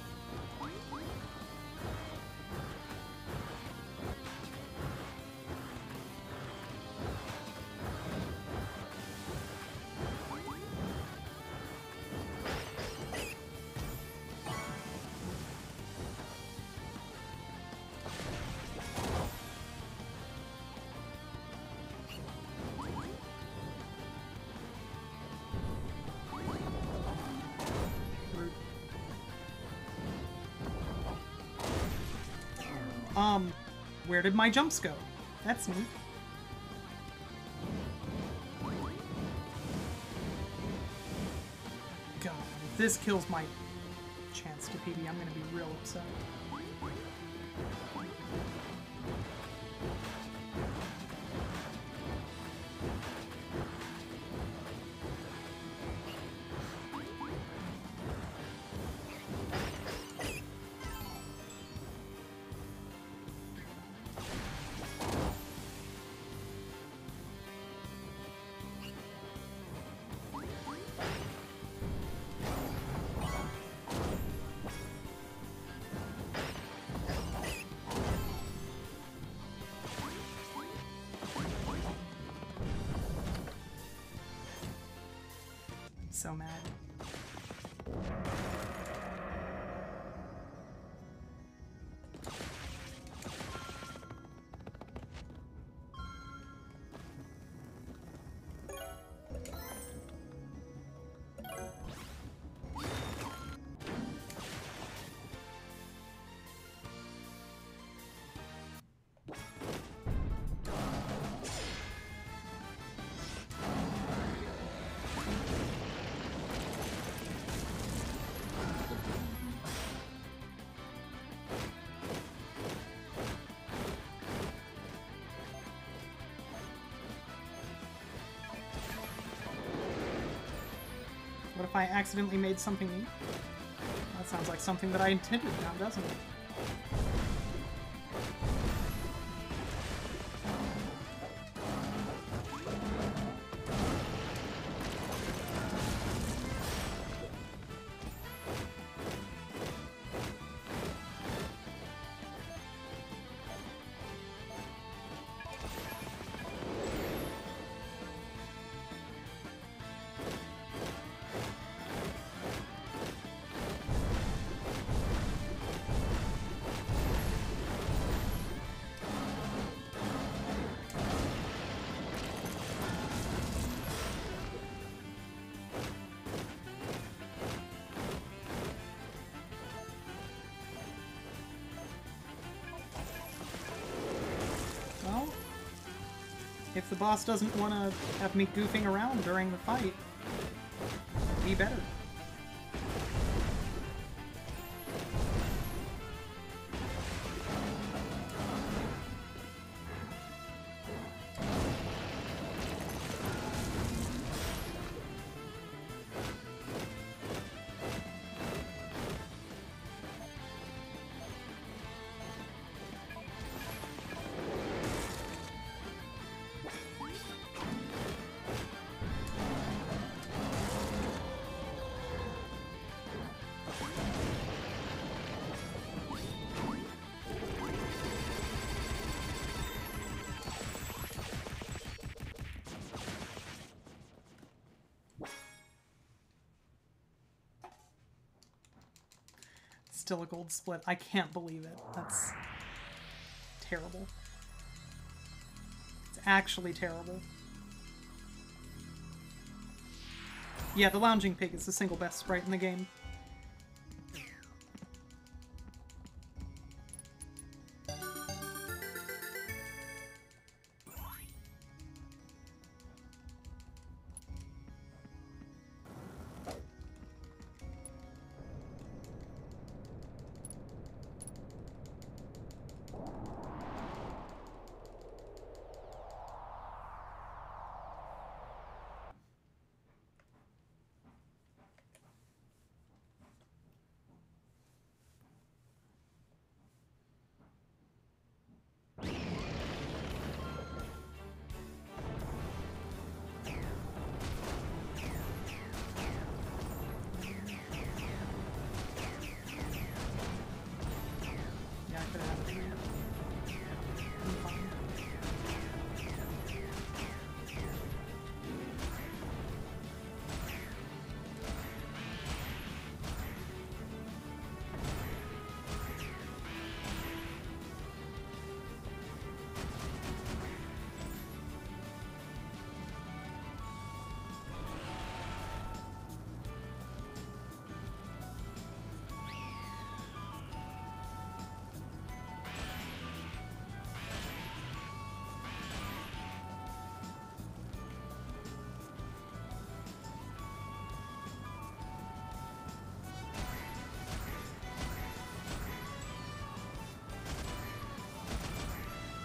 Where did my jumps go? That's neat. God, if this kills my chance to PB, I'm gonna be real upset. So mad. What if I accidentally made something neat? That sounds like something that I intended now, doesn't it? If the boss doesn't want to have me goofing around during the fight, be better. Still a gold split. I can't believe it. That's terrible. It's actually terrible. Yeah, the Lounging Pig is the single best sprite in the game.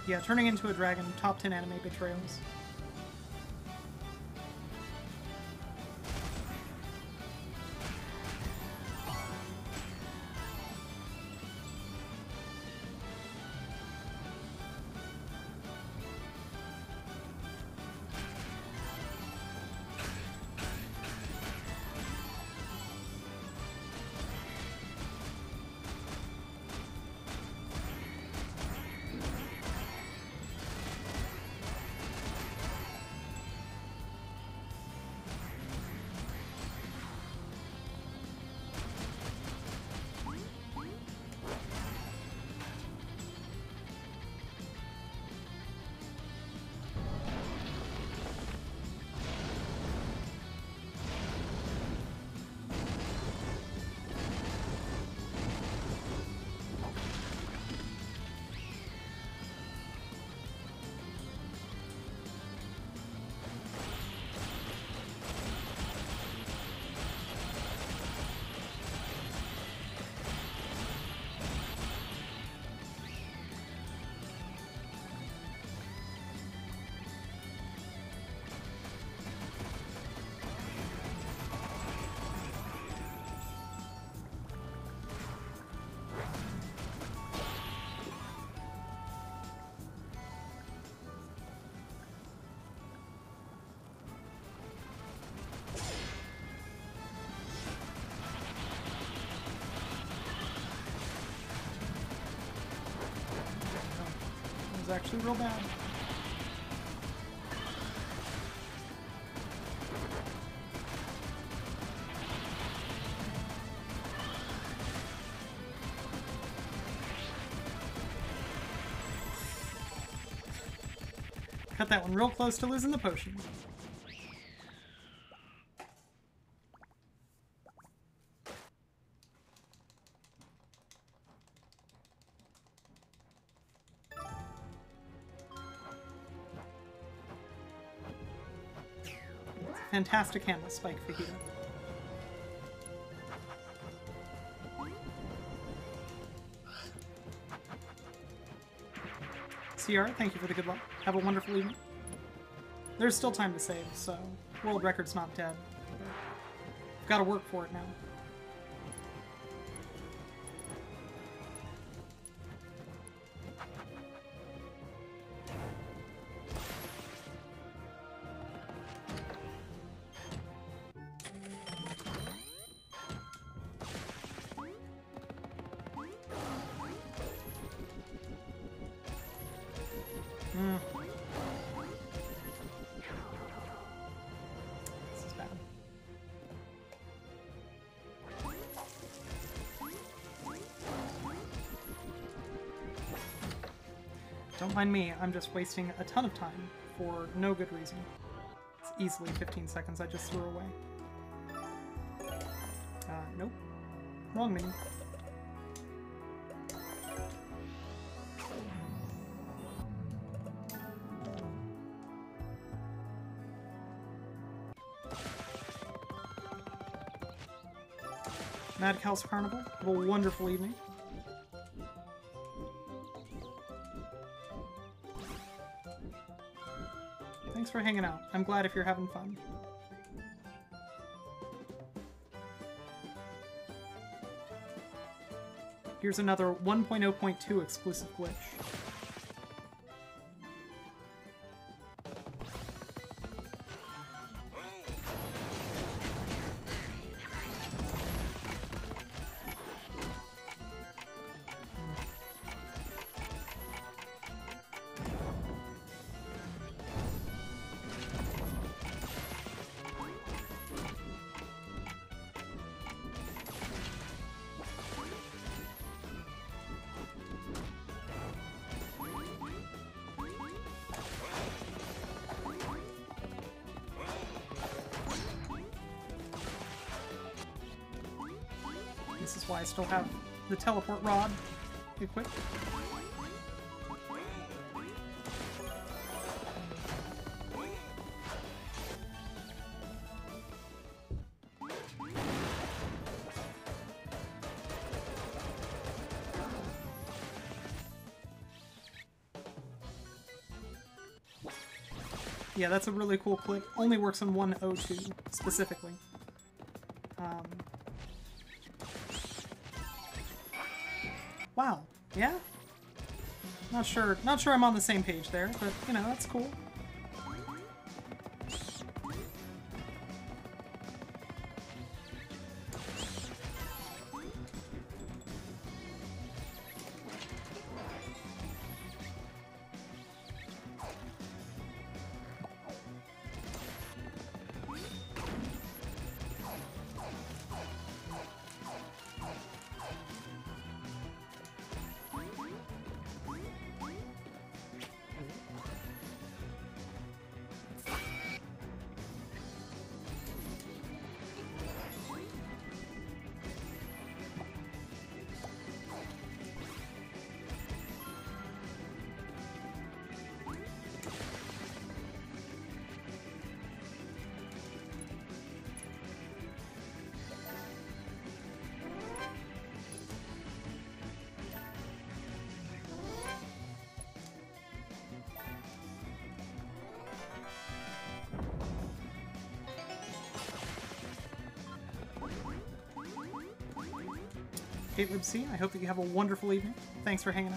Yeah, turning into a dragon, top 10 anime betrayals. That was actually real bad. Cut that one real close to losing the potion. Fantastic handle spike fajita. CR, thank you for the good luck. Have a wonderful evening. There's still time to save, so world record's not dead. Got to work for it now. This is bad. Don't mind me, I'm just wasting a ton of time for no good reason. It's easily 15 seconds I just threw away. Nope. Wrong menu. Mad Cow's Carnival, have a wonderful evening. Thanks for hanging out. I'm glad if you're having fun. Here's another 1.0.2 exclusive glitch. This is why I still have the teleport rod equipped. Yeah, that's a really cool clip. Only works on 102 specifically. Wow. Yeah? Not sure I'm on the same page there, but, you know, that's cool. Caleb C, I hope that you have a wonderful evening. Thanks for hanging out.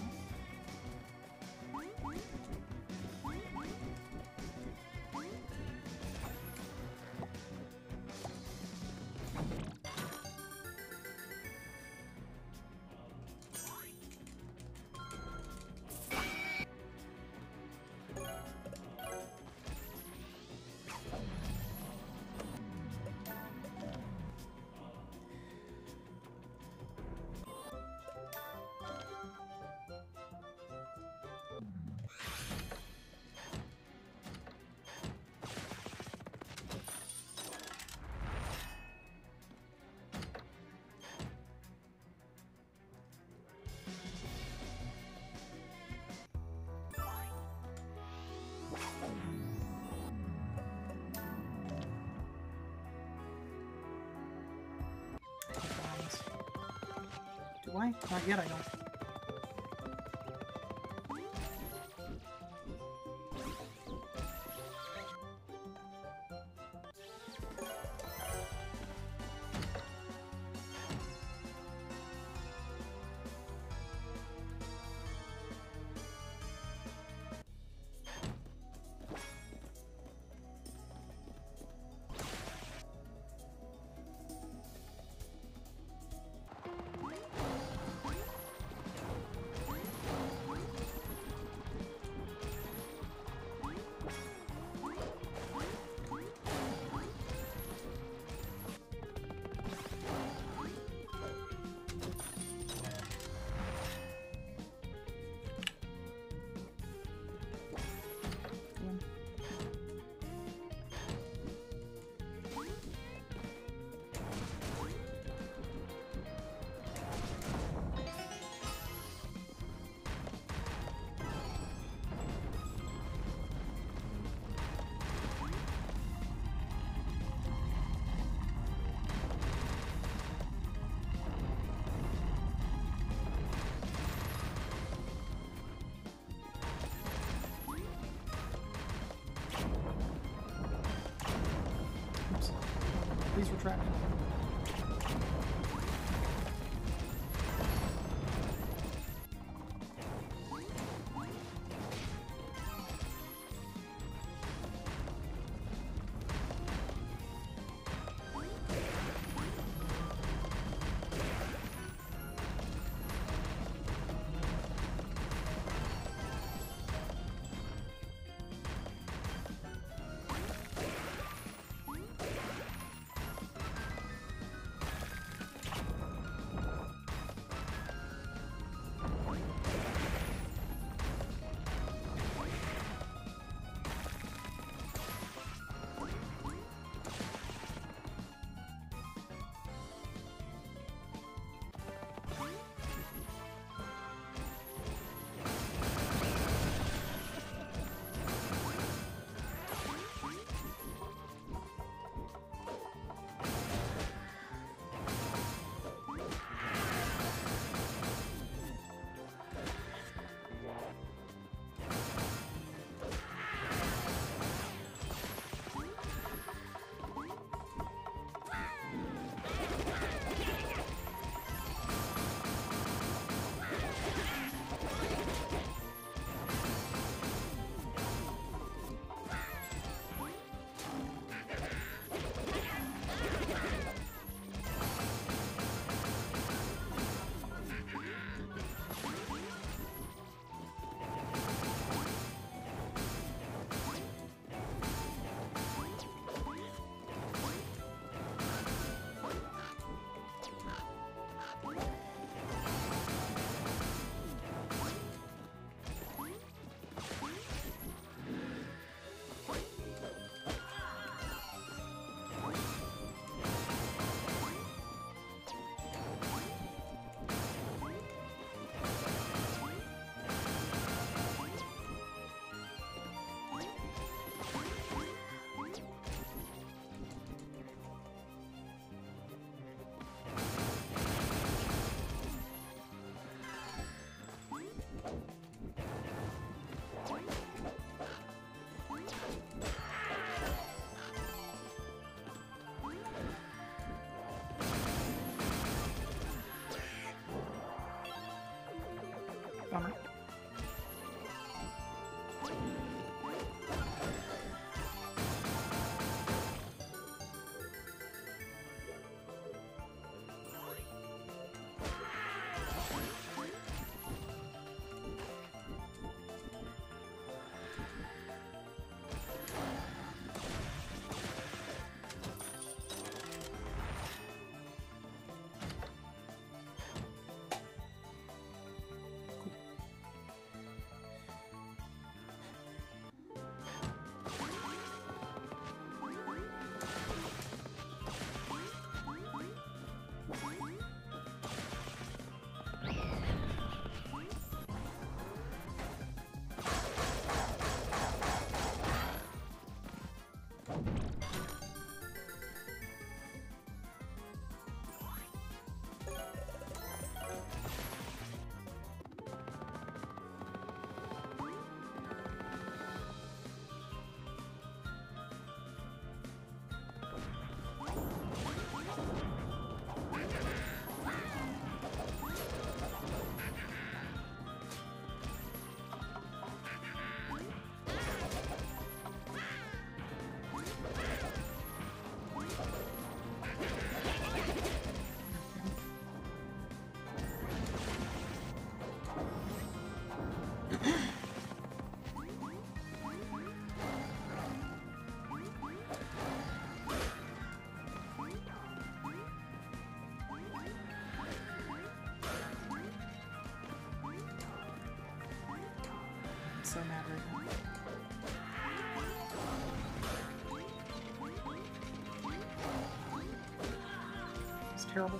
Do I? Not yet, I don't. Please retract. so mad right now. It's terrible.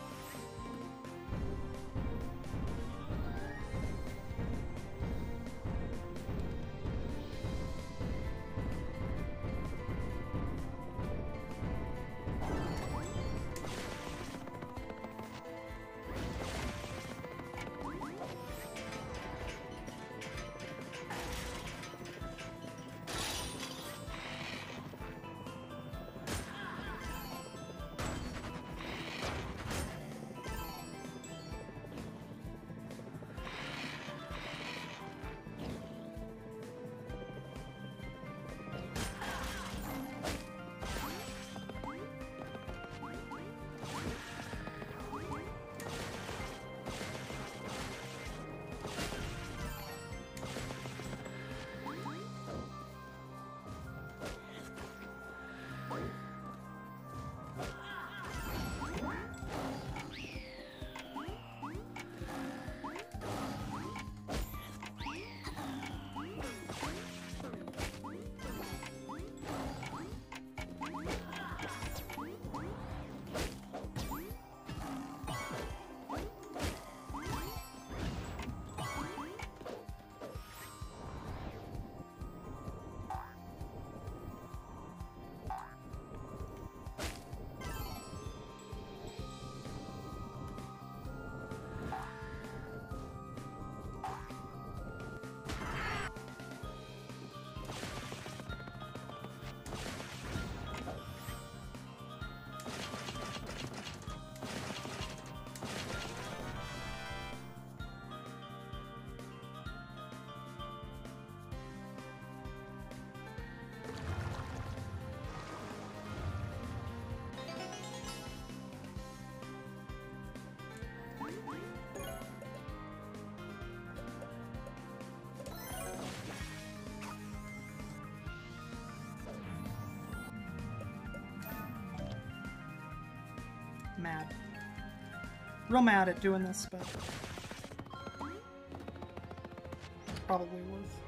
Mad. Real mad at doing this, but probably worth.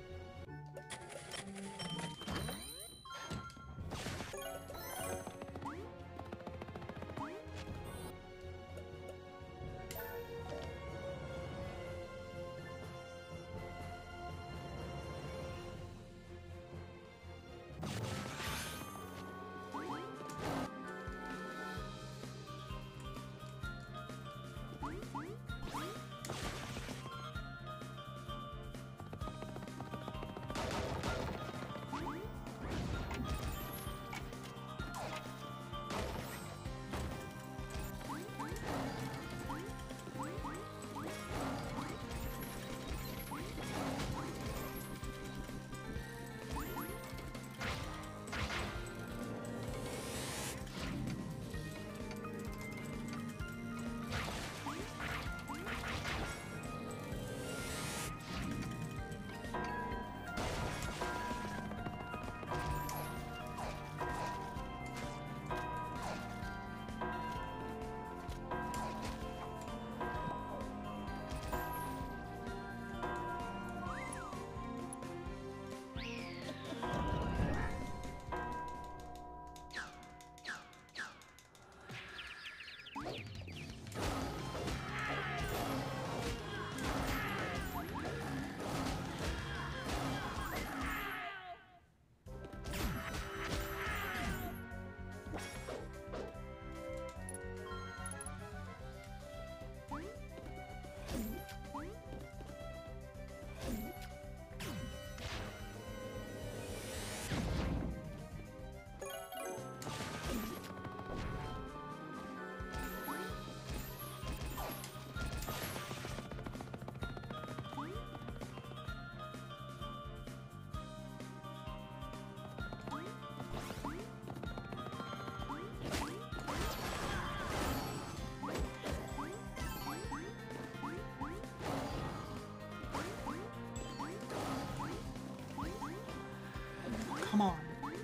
Come on.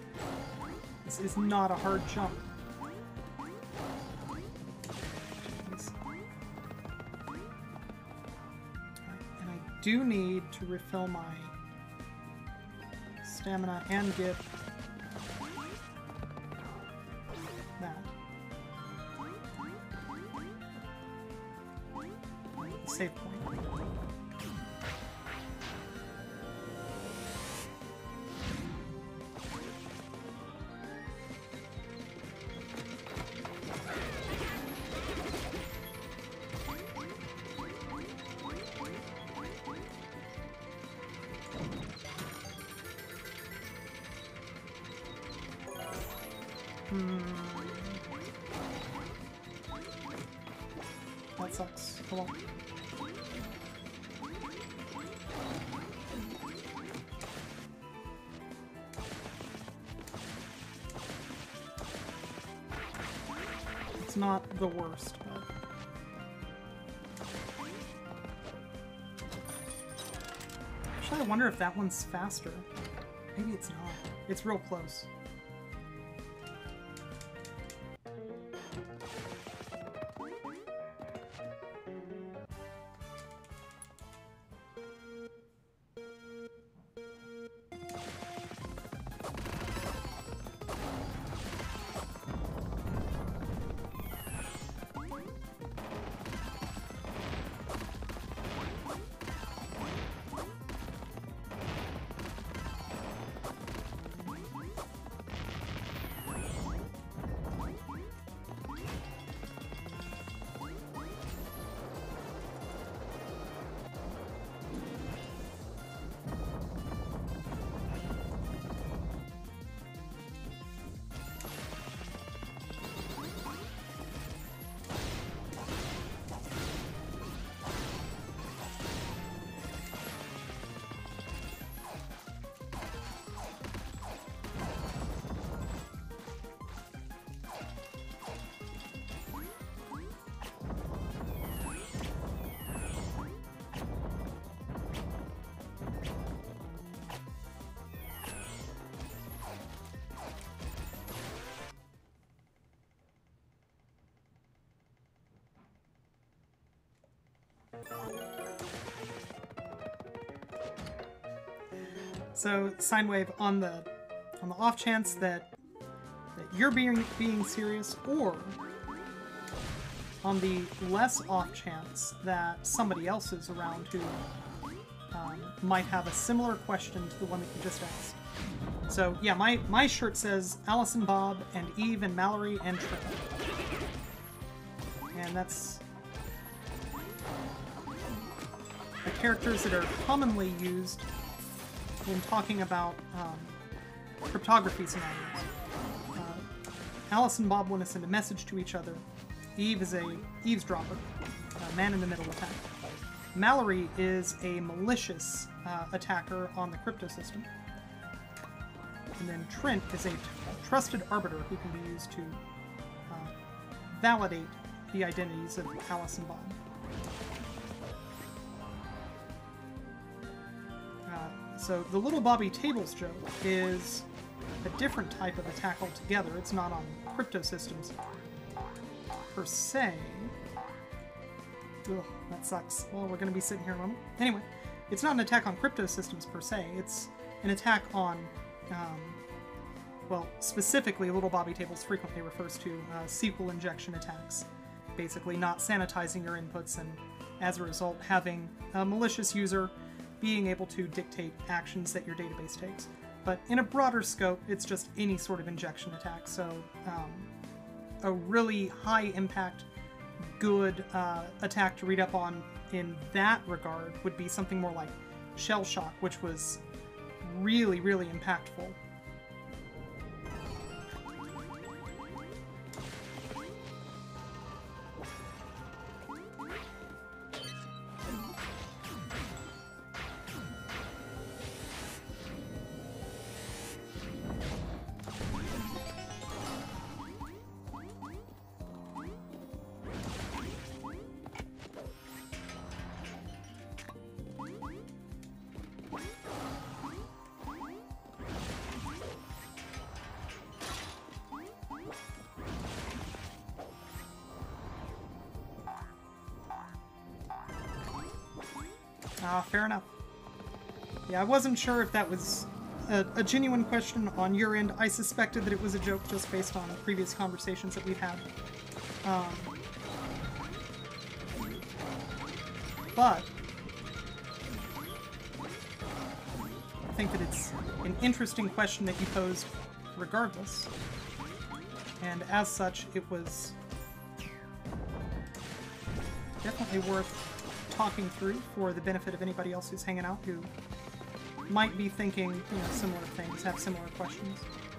This is not a hard jump. And I do need to refill my stamina and get that. Save point. That sucks. Come on. It's not the worst, but... Actually, I wonder if that one's faster. Maybe it's not. It's real close. So, sine wave, on the off chance that you're being serious, or on the less off chance that somebody else is around who might have a similar question to the one that you just asked. So yeah, my shirt says Alice and Bob and Eve and Mallory and Trip. And that's the characters that are commonly used when talking about cryptography scenarios. Alice and Bob want to send a message to each other. Eve is a eavesdropper, a man-in-the-middle attack. Mallory is a malicious attacker on the crypto system. And then Trent is a trusted arbiter who can be used to validate the identities of Alice and Bob. So the Little Bobby Tables joke is a different type of attack altogether. It's not on crypto systems per se. Ugh, that sucks. Well, we're going to be sitting here a moment. Anyway, it's not an attack on crypto systems per se. It's an attack on, well, specifically Little Bobby Tables frequently refers to SQL injection attacks. Basically not sanitizing your inputs and, as a result, having a malicious user being able to dictate actions that your database takes. But in a broader scope, it's just any sort of injection attack. So a really high impact, good attack to read up on in that regard would be something more like Shell Shock, which was really, really impactful. Fair enough. Yeah, I wasn't sure if that was a genuine question on your end. I suspected that it was a joke just based on previous conversations that we've had. But I think that it's an interesting question that you posed regardless. And as such, it was definitely worth talking through for the benefit of anybody else who's hanging out who might be thinking, you know, similar things, have similar questions.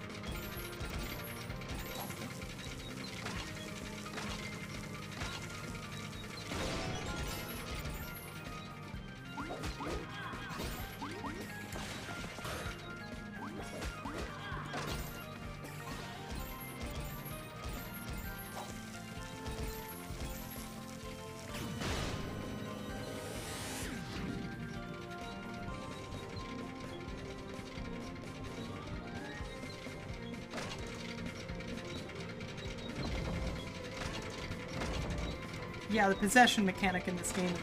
Yeah, the possession mechanic in this game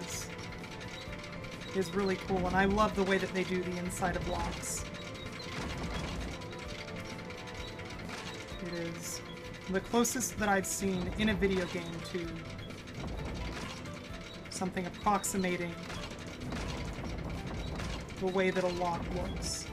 is really cool, and I love the way that they do the inside of locks. It is the closest that I've seen in a video game to something approximating the way that a lock looks.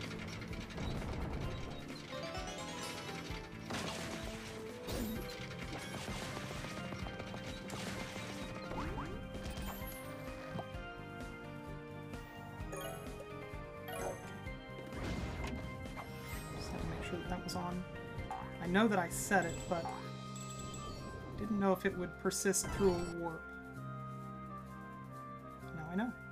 I know that I said it, but didn't know if it would persist through a warp. Now I know.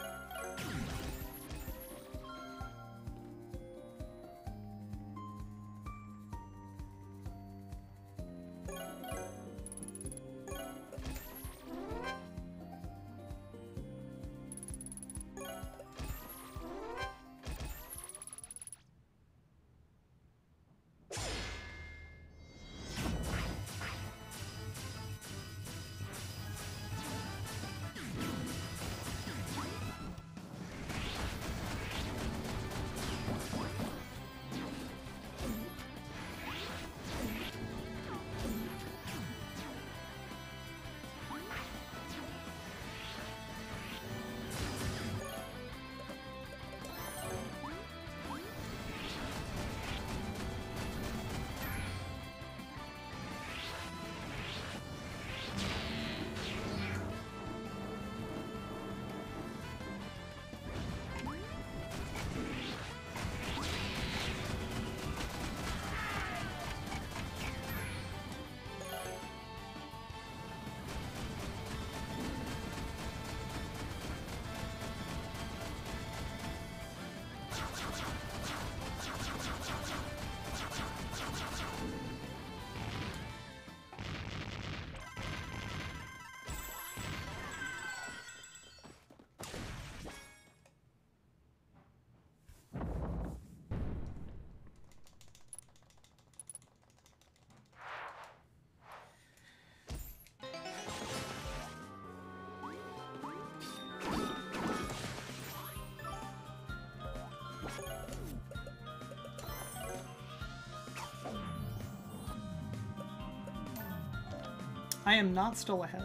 I am not still ahead.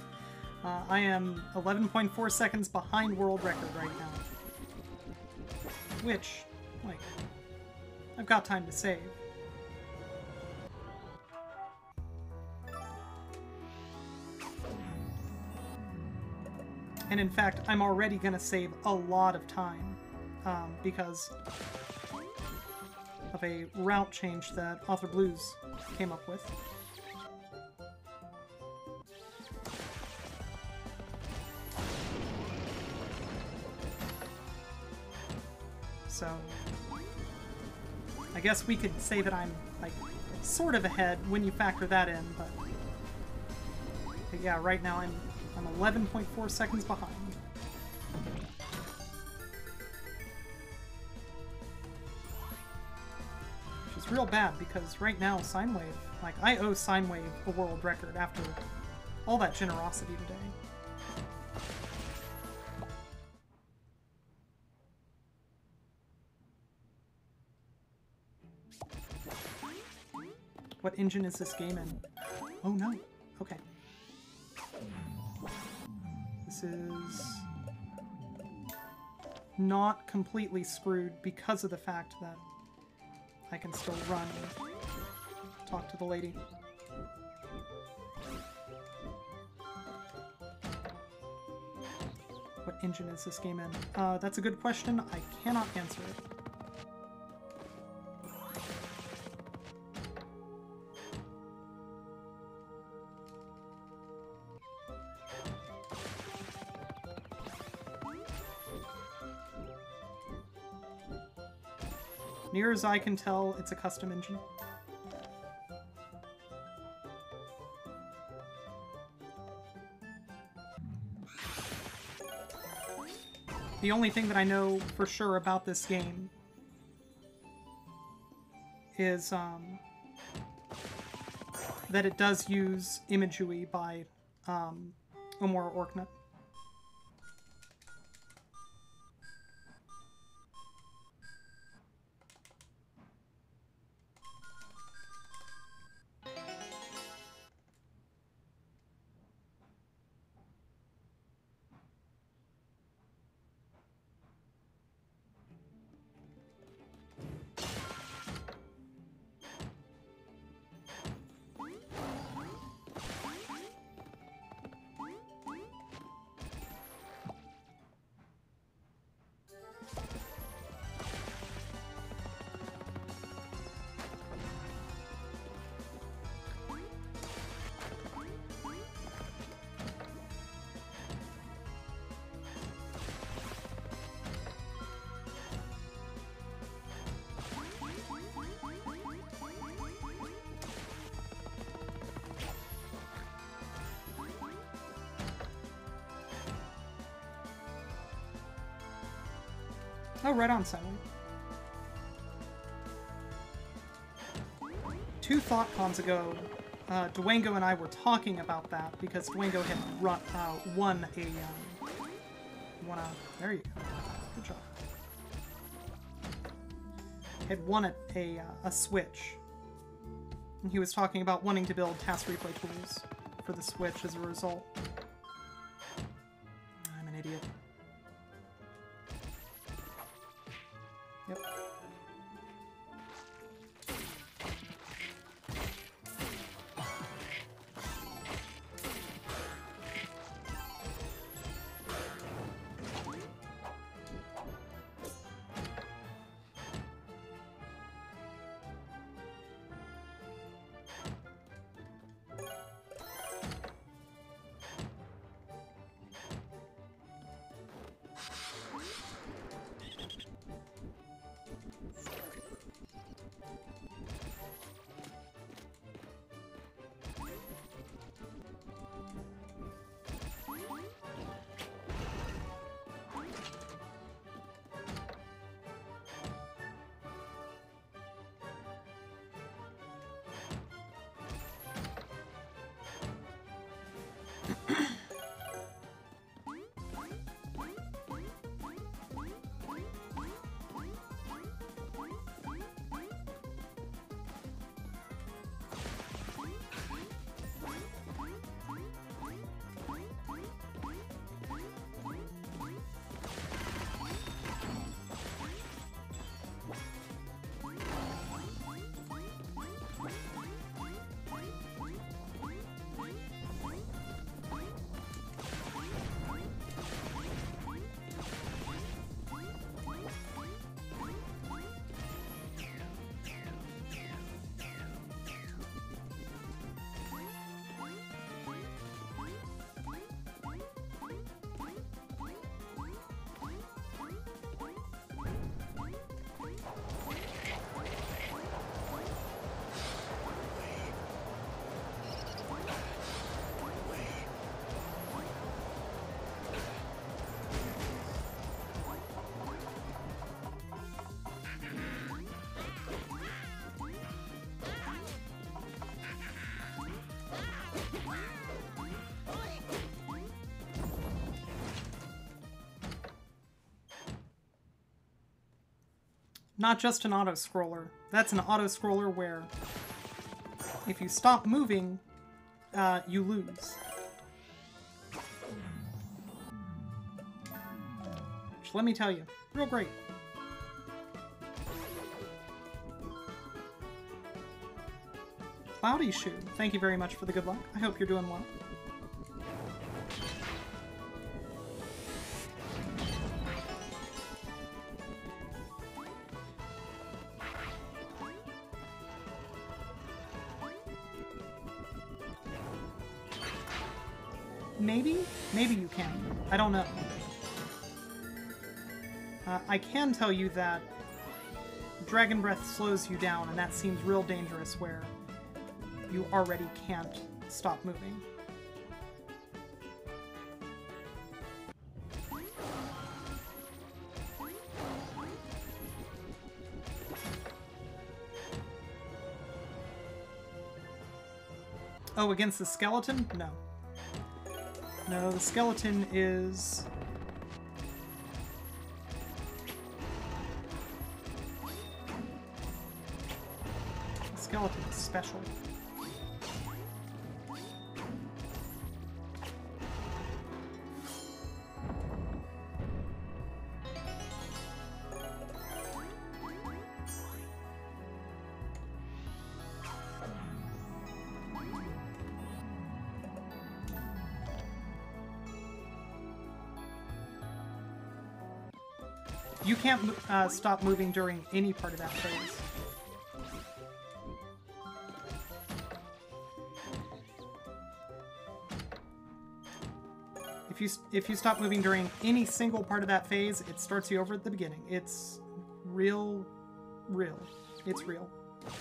I am 11.4 seconds behind world record right now. Which, like, I've got time to save. And in fact, I'm already gonna save a lot of time because of a route change that Author Blues came up with. So, I guess we could say that I'm, like, sort of ahead when you factor that in, but yeah, right now I'm 11.4 seconds behind. Which is real bad, because right now, Sine Wave, like, I owe Sine Wave a world record after all that generosity today. What engine is this game in? Oh no. Okay. This is not completely screwed because of the fact that I can still run and talk to the lady. What engine is this game in? That's a good question. I cannot answer it. Near as I can tell, it's a custom engine. The only thing that I know for sure about this game is that it does use Imagui by Omura Orknut. Oh, right on, Simon. 2 ThoughtCons ago, Dwango and I were talking about that because Dwango had won a... there you go. Good job. Had won a Switch. And he was talking about wanting to build task replay tools for the Switch as a result. I'm an idiot. Yep. Not just an auto-scroller. That's an auto-scroller where If you stop moving, you lose. Which, let me tell you, real great. Cloudy Shoe, thank you very much for the good luck. I hope you're doing well. Maybe you can. I don't know. I can tell you that Dragon Breath slows you down, and that seems real dangerous where you already can't stop moving. Oh, against the skeleton? No. No, the skeleton is... The skeleton is special. You can't stop moving during any part of that phase. If you stop moving during any single part of that phase, it starts you over at the beginning. It's real. It's real.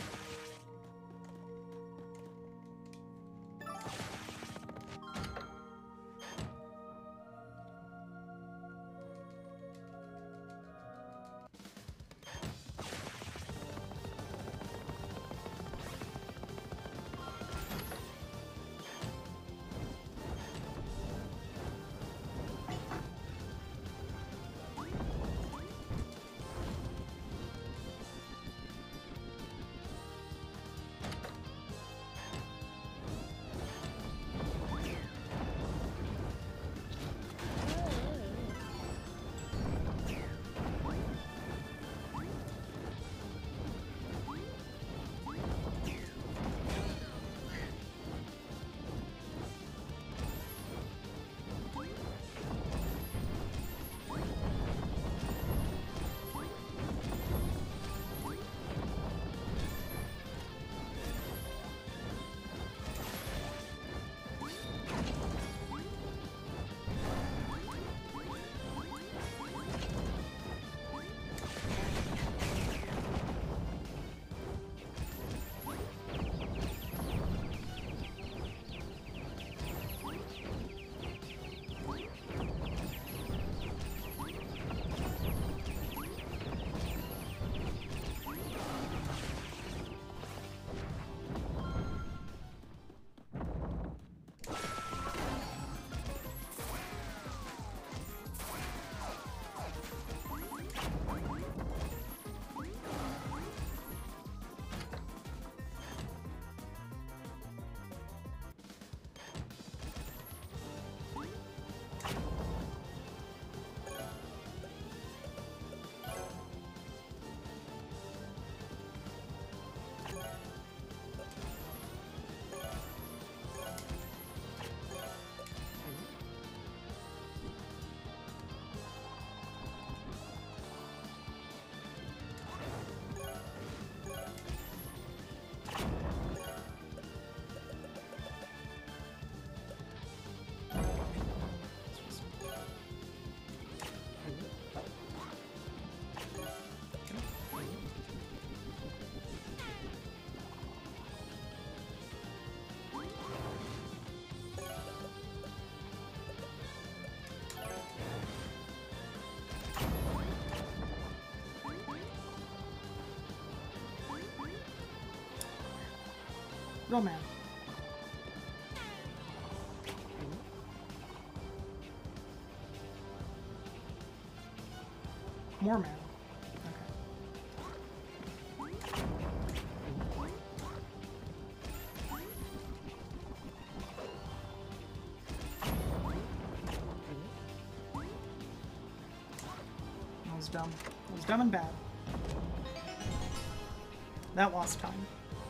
Real man. More man. Okay. was dumb. It was dumb and bad. That lost time.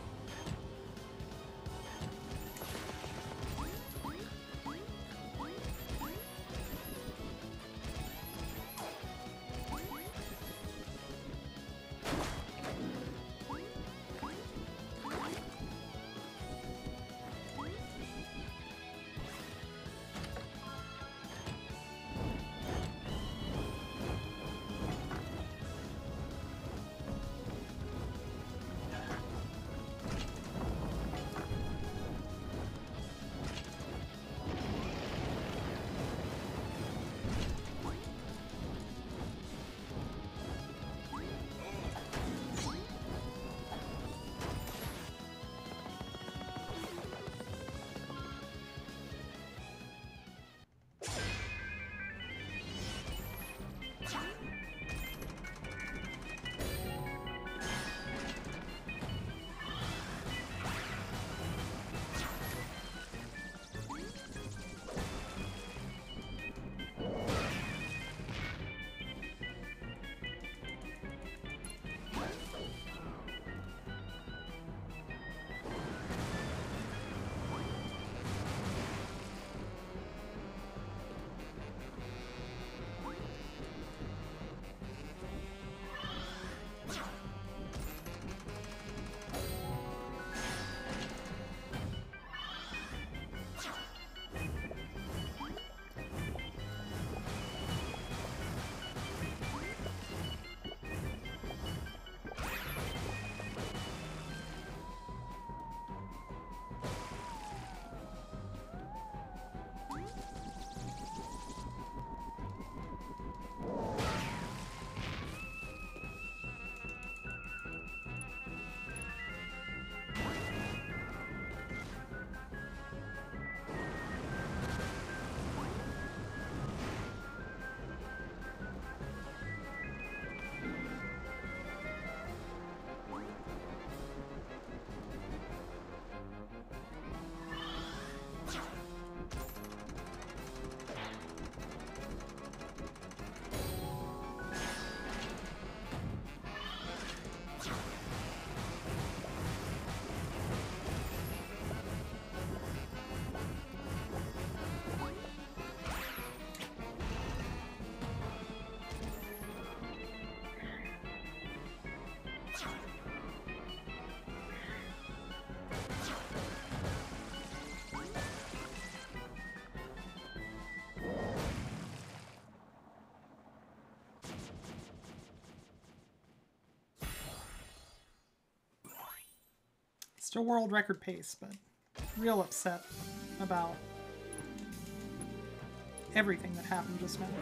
Still world record pace, but real upset about everything that happened just now.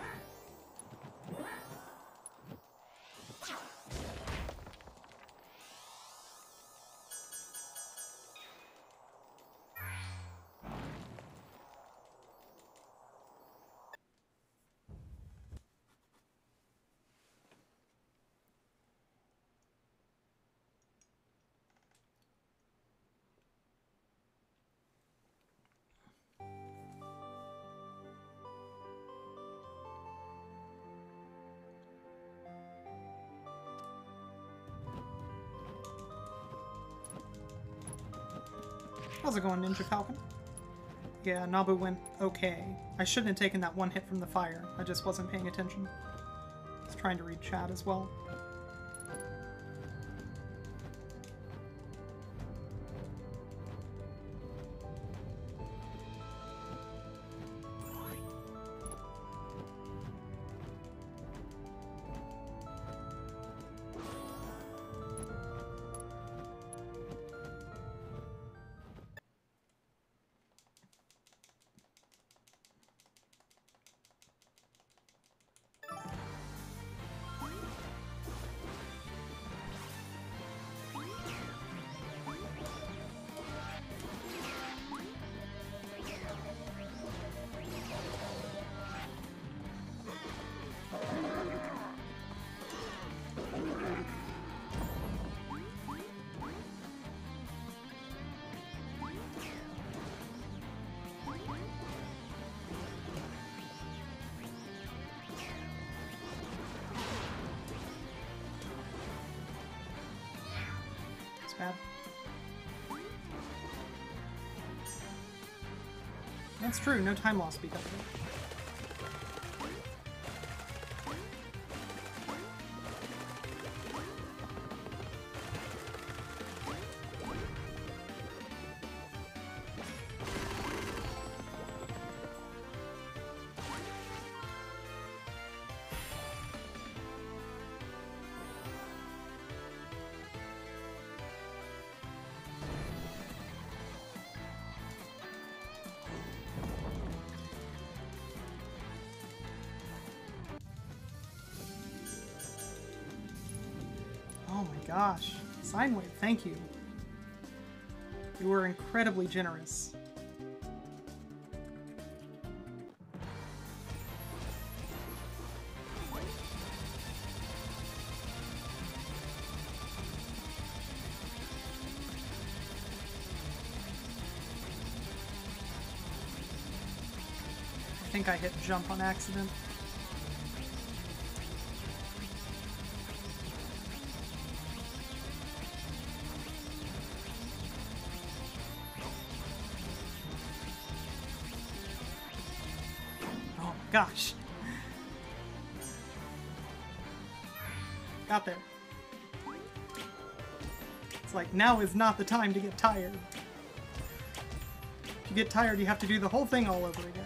How's it going, Ninja Falcon? Yeah, Nabu went okay. I shouldn't have taken that one hit from the fire. I just wasn't paying attention. I was trying to read chat as well. bad. That's true, no time loss because of it. Oh my gosh. Sine Wave, thank you. You were incredibly generous. I think I hit jump on accident. Gosh. Got there. It's like, now is not the time to get tired. If you get tired, you have to do the whole thing all over again.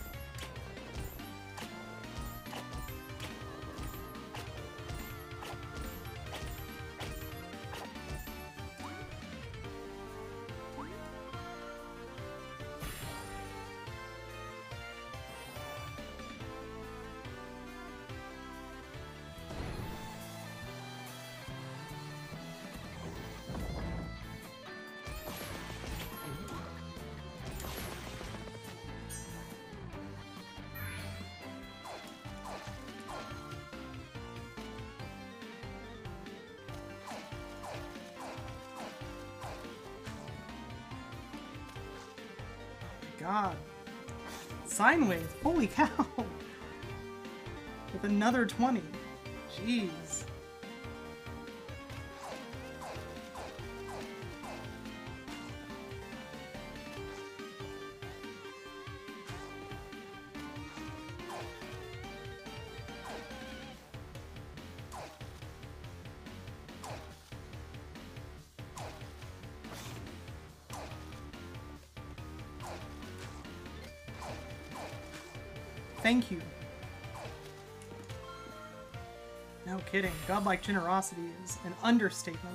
God. Sine Wave, holy cow! With another 20. Jeez. Thank you. No kidding. Godlike generosity is an understatement.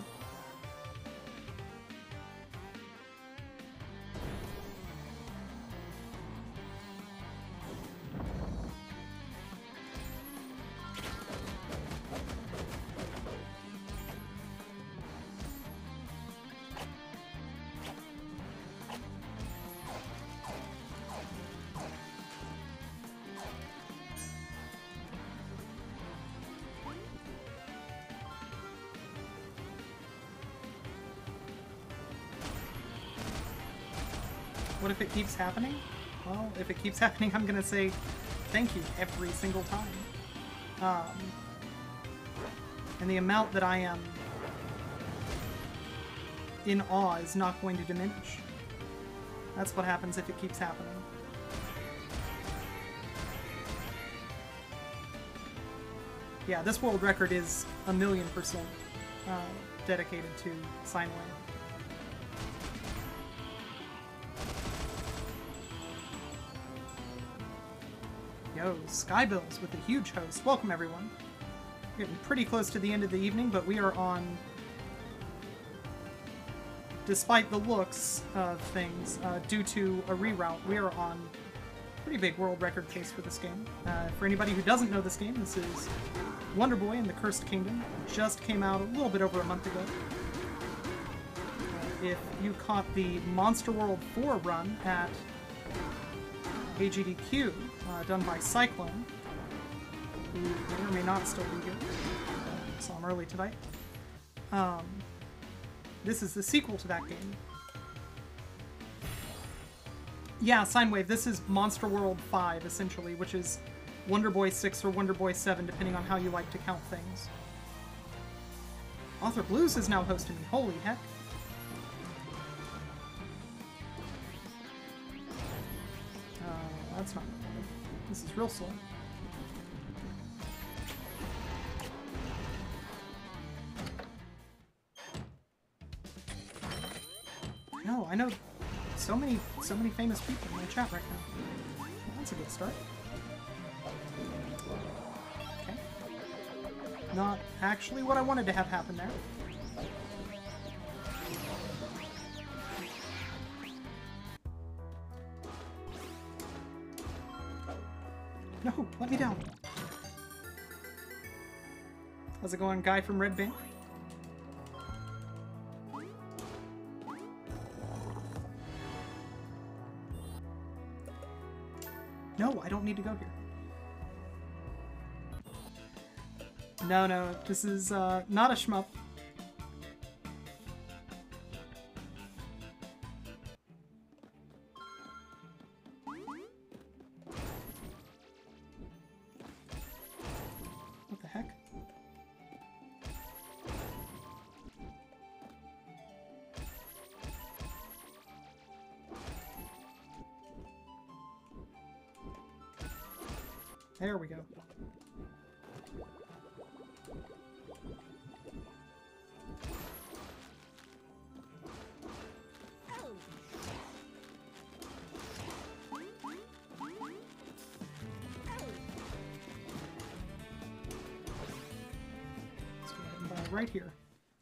What if it keeps happening? Well, if it keeps happening, I'm gonna say thank you every single time. And the amount that I am in awe is not going to diminish. That's what happens if it keeps happening. Yeah, this world record is 1,000,000% dedicated to Sine Wave. Yo, Skybills with a huge host. Welcome, everyone. We're getting pretty close to the end of the evening, but we are on, despite the looks of things, due to a reroute, we are on a pretty big world record pace for this game. For anybody who doesn't know this game, this is Wonder Boy and the Cursed Kingdom. Just came out a little bit over a month ago. If you caught the Monster World 4 run at AGDQ, done by Cyclone, who may or may not still be here. Saw him early tonight. This is the sequel to that game. Yeah, Sine Wave, this is Monster World 5, essentially, which is Wonder Boy 6 or Wonder Boy 7, depending on how you like to count things. Author Blues is now hosting me. Holy heck. that's not good. This is real slow. No, I know so many famous people in my chat right now. Well, that's a good start. Okay. Not actually what I wanted to have happen there. No, let me down. How's it going, Guy from Red Bank? No, I don't need to go here. No, this is not a shmup. What the heck? There we go. Let's go ahead and buy right here.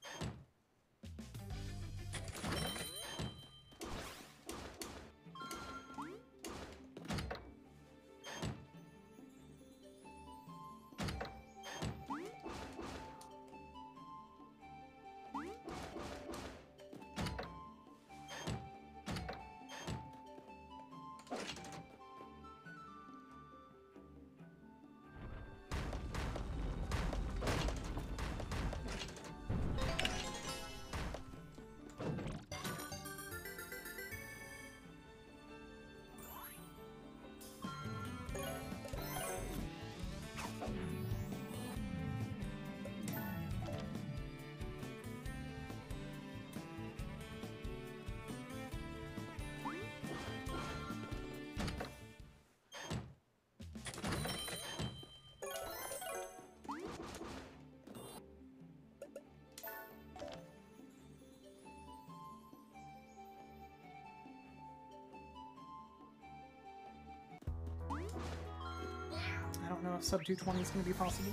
I don't know if sub 220 is going to be possible.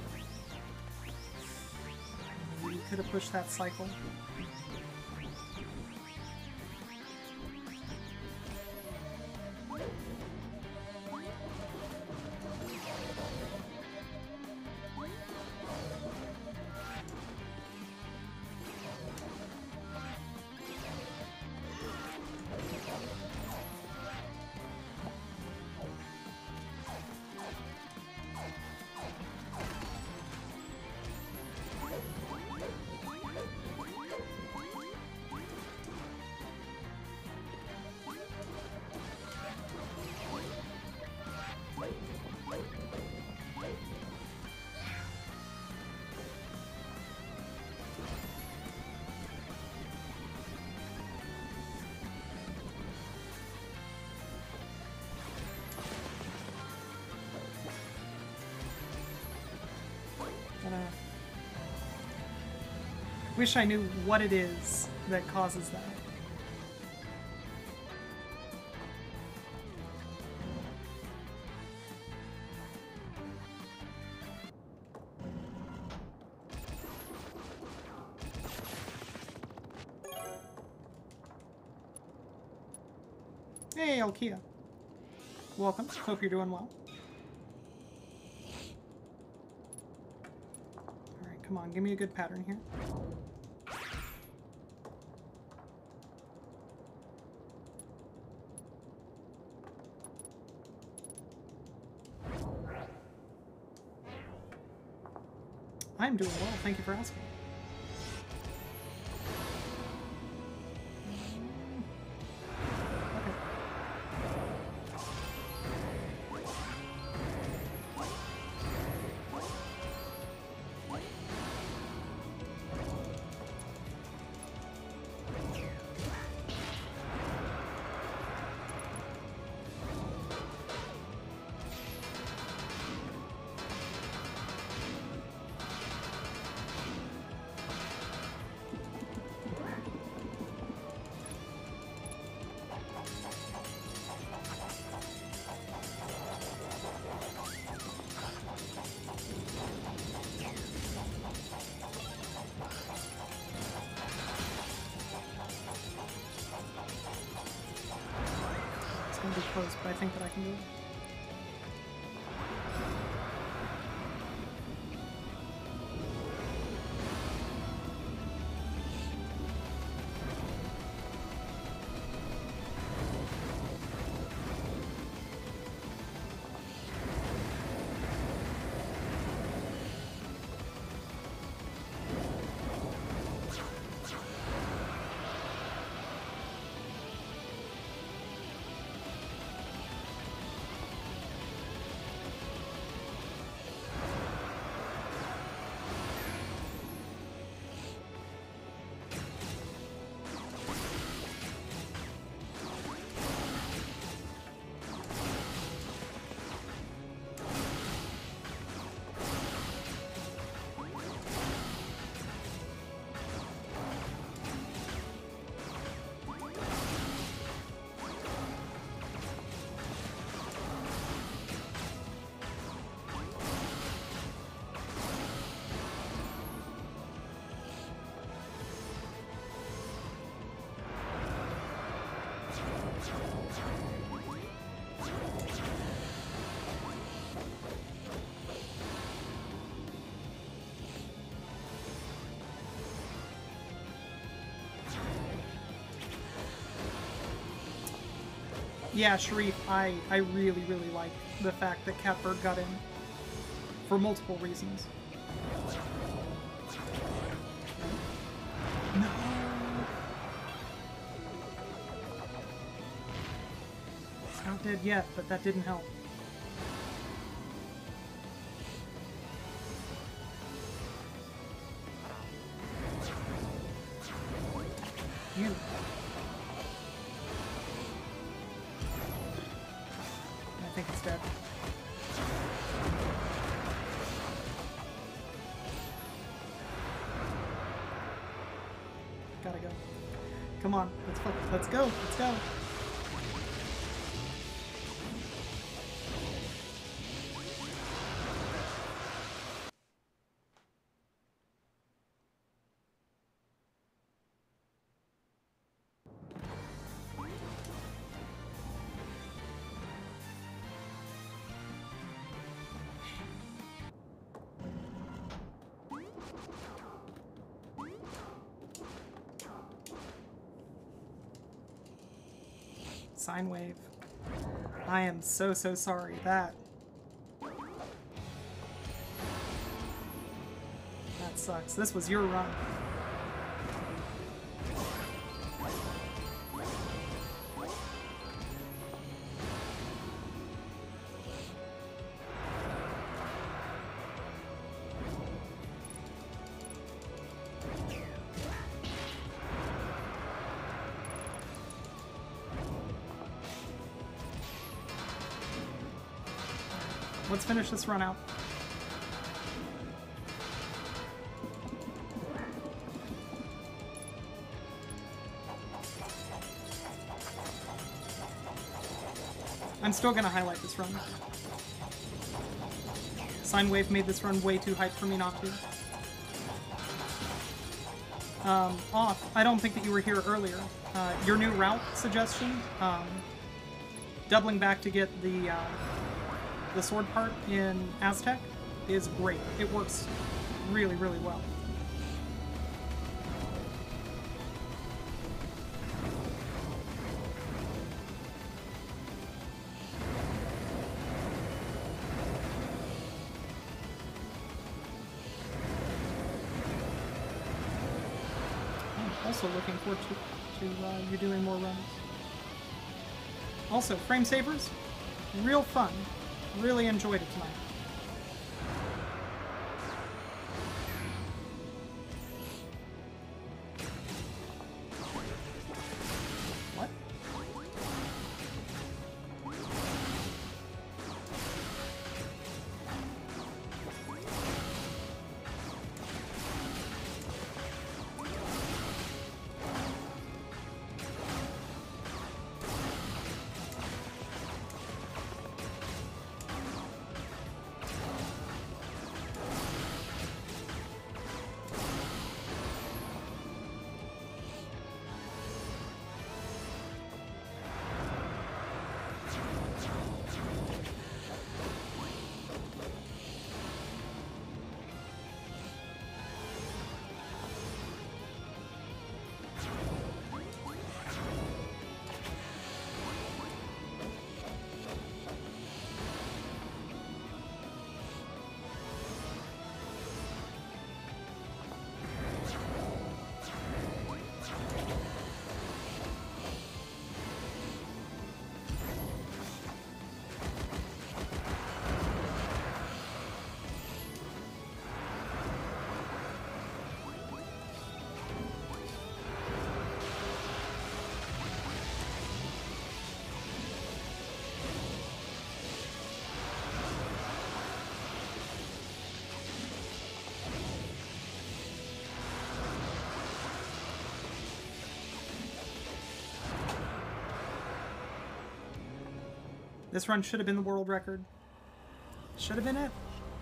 We could have pushed that cycle. Wish I knew what it is that causes that. Hey, Alkia. Welcome. Hope you're doing well. Alright, come on. Give me a good pattern here. I'm doing well. Thank you for asking. close, but I think that I can do it. Yeah, Sharif, I really, really like the fact that Catbird got in. For multiple reasons. No! It's not dead yet, but that didn't help. You. I think it's dead. Gotta go. Come on, let's go, let's go. Sine wave. I am so sorry. That sucks. This was your run. Let's finish this run out. I'm still gonna highlight this run. Sine wave made this run way too hyped for me not to. Off, I don't think that you were here earlier. Your new route suggestion, doubling back to get the sword part in Aztec is great. It works really, really well. I'm also looking forward to you doing more runs. Also, Frame Savers, real fun. Really enjoyed it tonight. What? This run should have been the world record. Should have been it.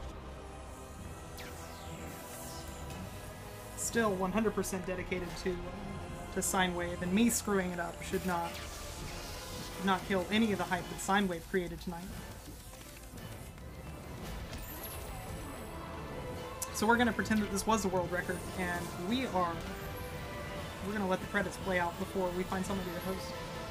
Still 100% dedicated to Sine Wave, and me screwing it up should not kill any of the hype that Sine Wave created tonight. So we're gonna pretend that this was a world record, and we're gonna let the credits play out before we find somebody to host.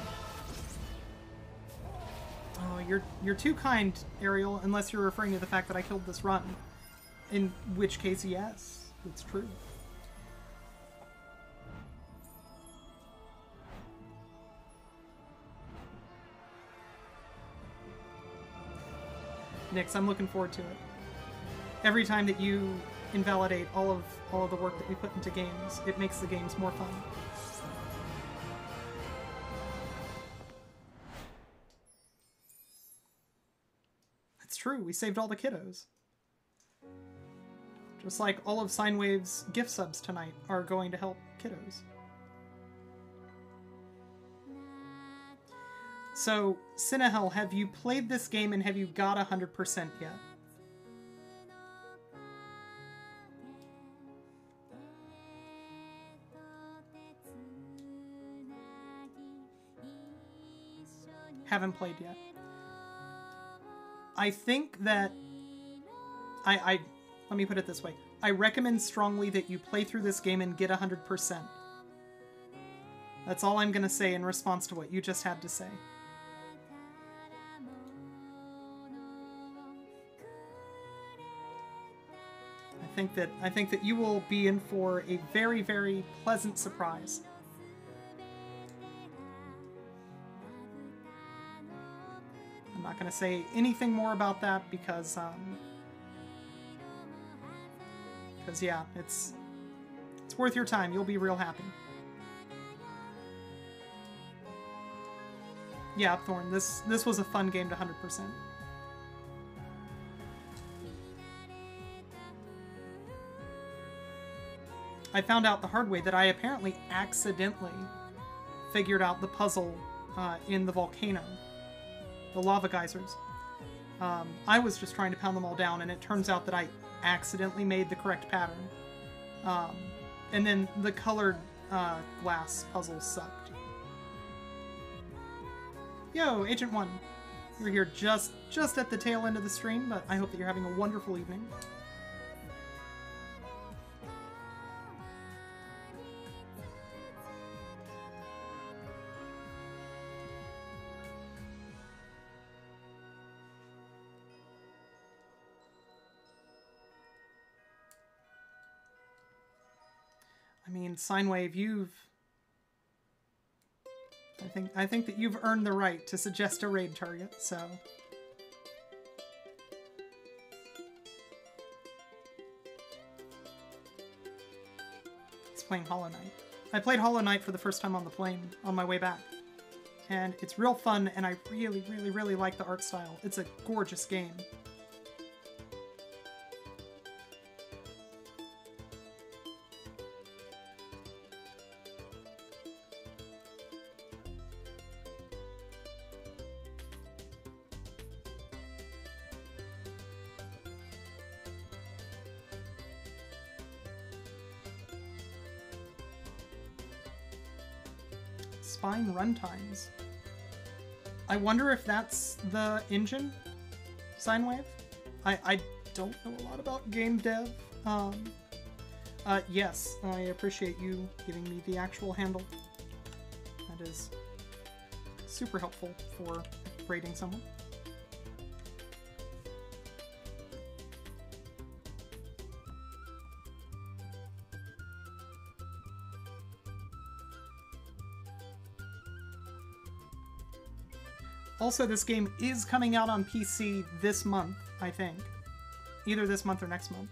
Oh, you're too kind, Ariel, unless you're referring to the fact that I killed this run. In which case, yes, it's true. Nix, I'm looking forward to it. Every time that you invalidate all of the work that we put into games, it makes the games more fun. It's true, we saved all the kiddos. Just like all of Sine Wave's gift subs tonight are going to help kiddos. So, Sinahel, have you played this game and have you got 100% yet? Haven't played yet. I think that... let me put it this way. I recommend strongly that you play through this game and get 100%. That's all I'm gonna say in response to what you just had to say. I think that you will be in for a very, very pleasant surprise. I'm not going to say anything more about that because yeah, it's worth your time. You'll be real happy. Yeah, Thorn, this was a fun game to 100%. I found out the hard way that I apparently accidentally figured out the puzzle in the volcano. The lava geysers. I was just trying to pound them all down, and it turns out that I accidentally made the correct pattern. And then the colored glass puzzle sucked. Yo, Agent 1. You're here just at the tail end of the stream, but I hope that you're having a wonderful evening. I mean, Sine Wave, I think that you've earned the right to suggest a raid target, so... It's playing Hollow Knight. I played Hollow Knight for the first time on the plane on my way back. And it's real fun, and I really, really, really like the art style. It's a gorgeous game. Spine runtimes. I wonder if that's the engine, Sine Wave? I don't know a lot about game dev. Yes, I appreciate you giving me the actual handle. That is super helpful for rating someone. Also, this game is coming out on PC this month, I think. Either this month or next month.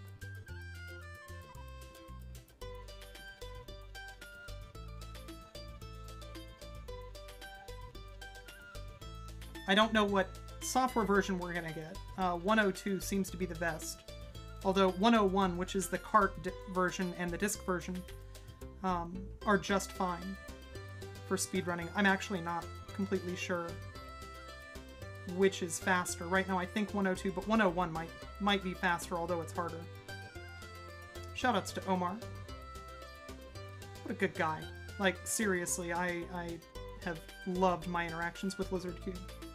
I don't know what software version we're gonna get. 102 seems to be the best. Although 101, which is the cart version and the disc version, are just fine for speedrunning. I'm actually not completely sure which is faster. Right now I think 102, but 101 might be faster, although it's harder. Shoutouts to Omar. What a good guy. Like, seriously, I have loved my interactions with Lizard Cube.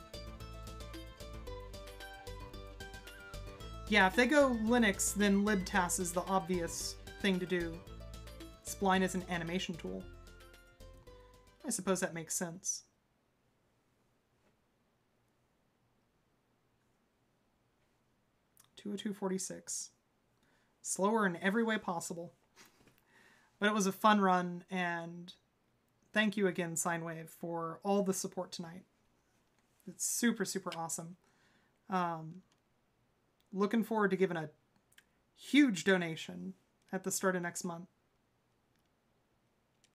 Yeah, if they go Linux, then libtas is the obvious thing to do. Spline is an animation tool. I suppose that makes sense. .202.46. Slower in every way possible. But it was a fun run, and thank you again, Sinewave, for all the support tonight. It's super, super awesome. Looking forward to giving a huge donation at the start of next month.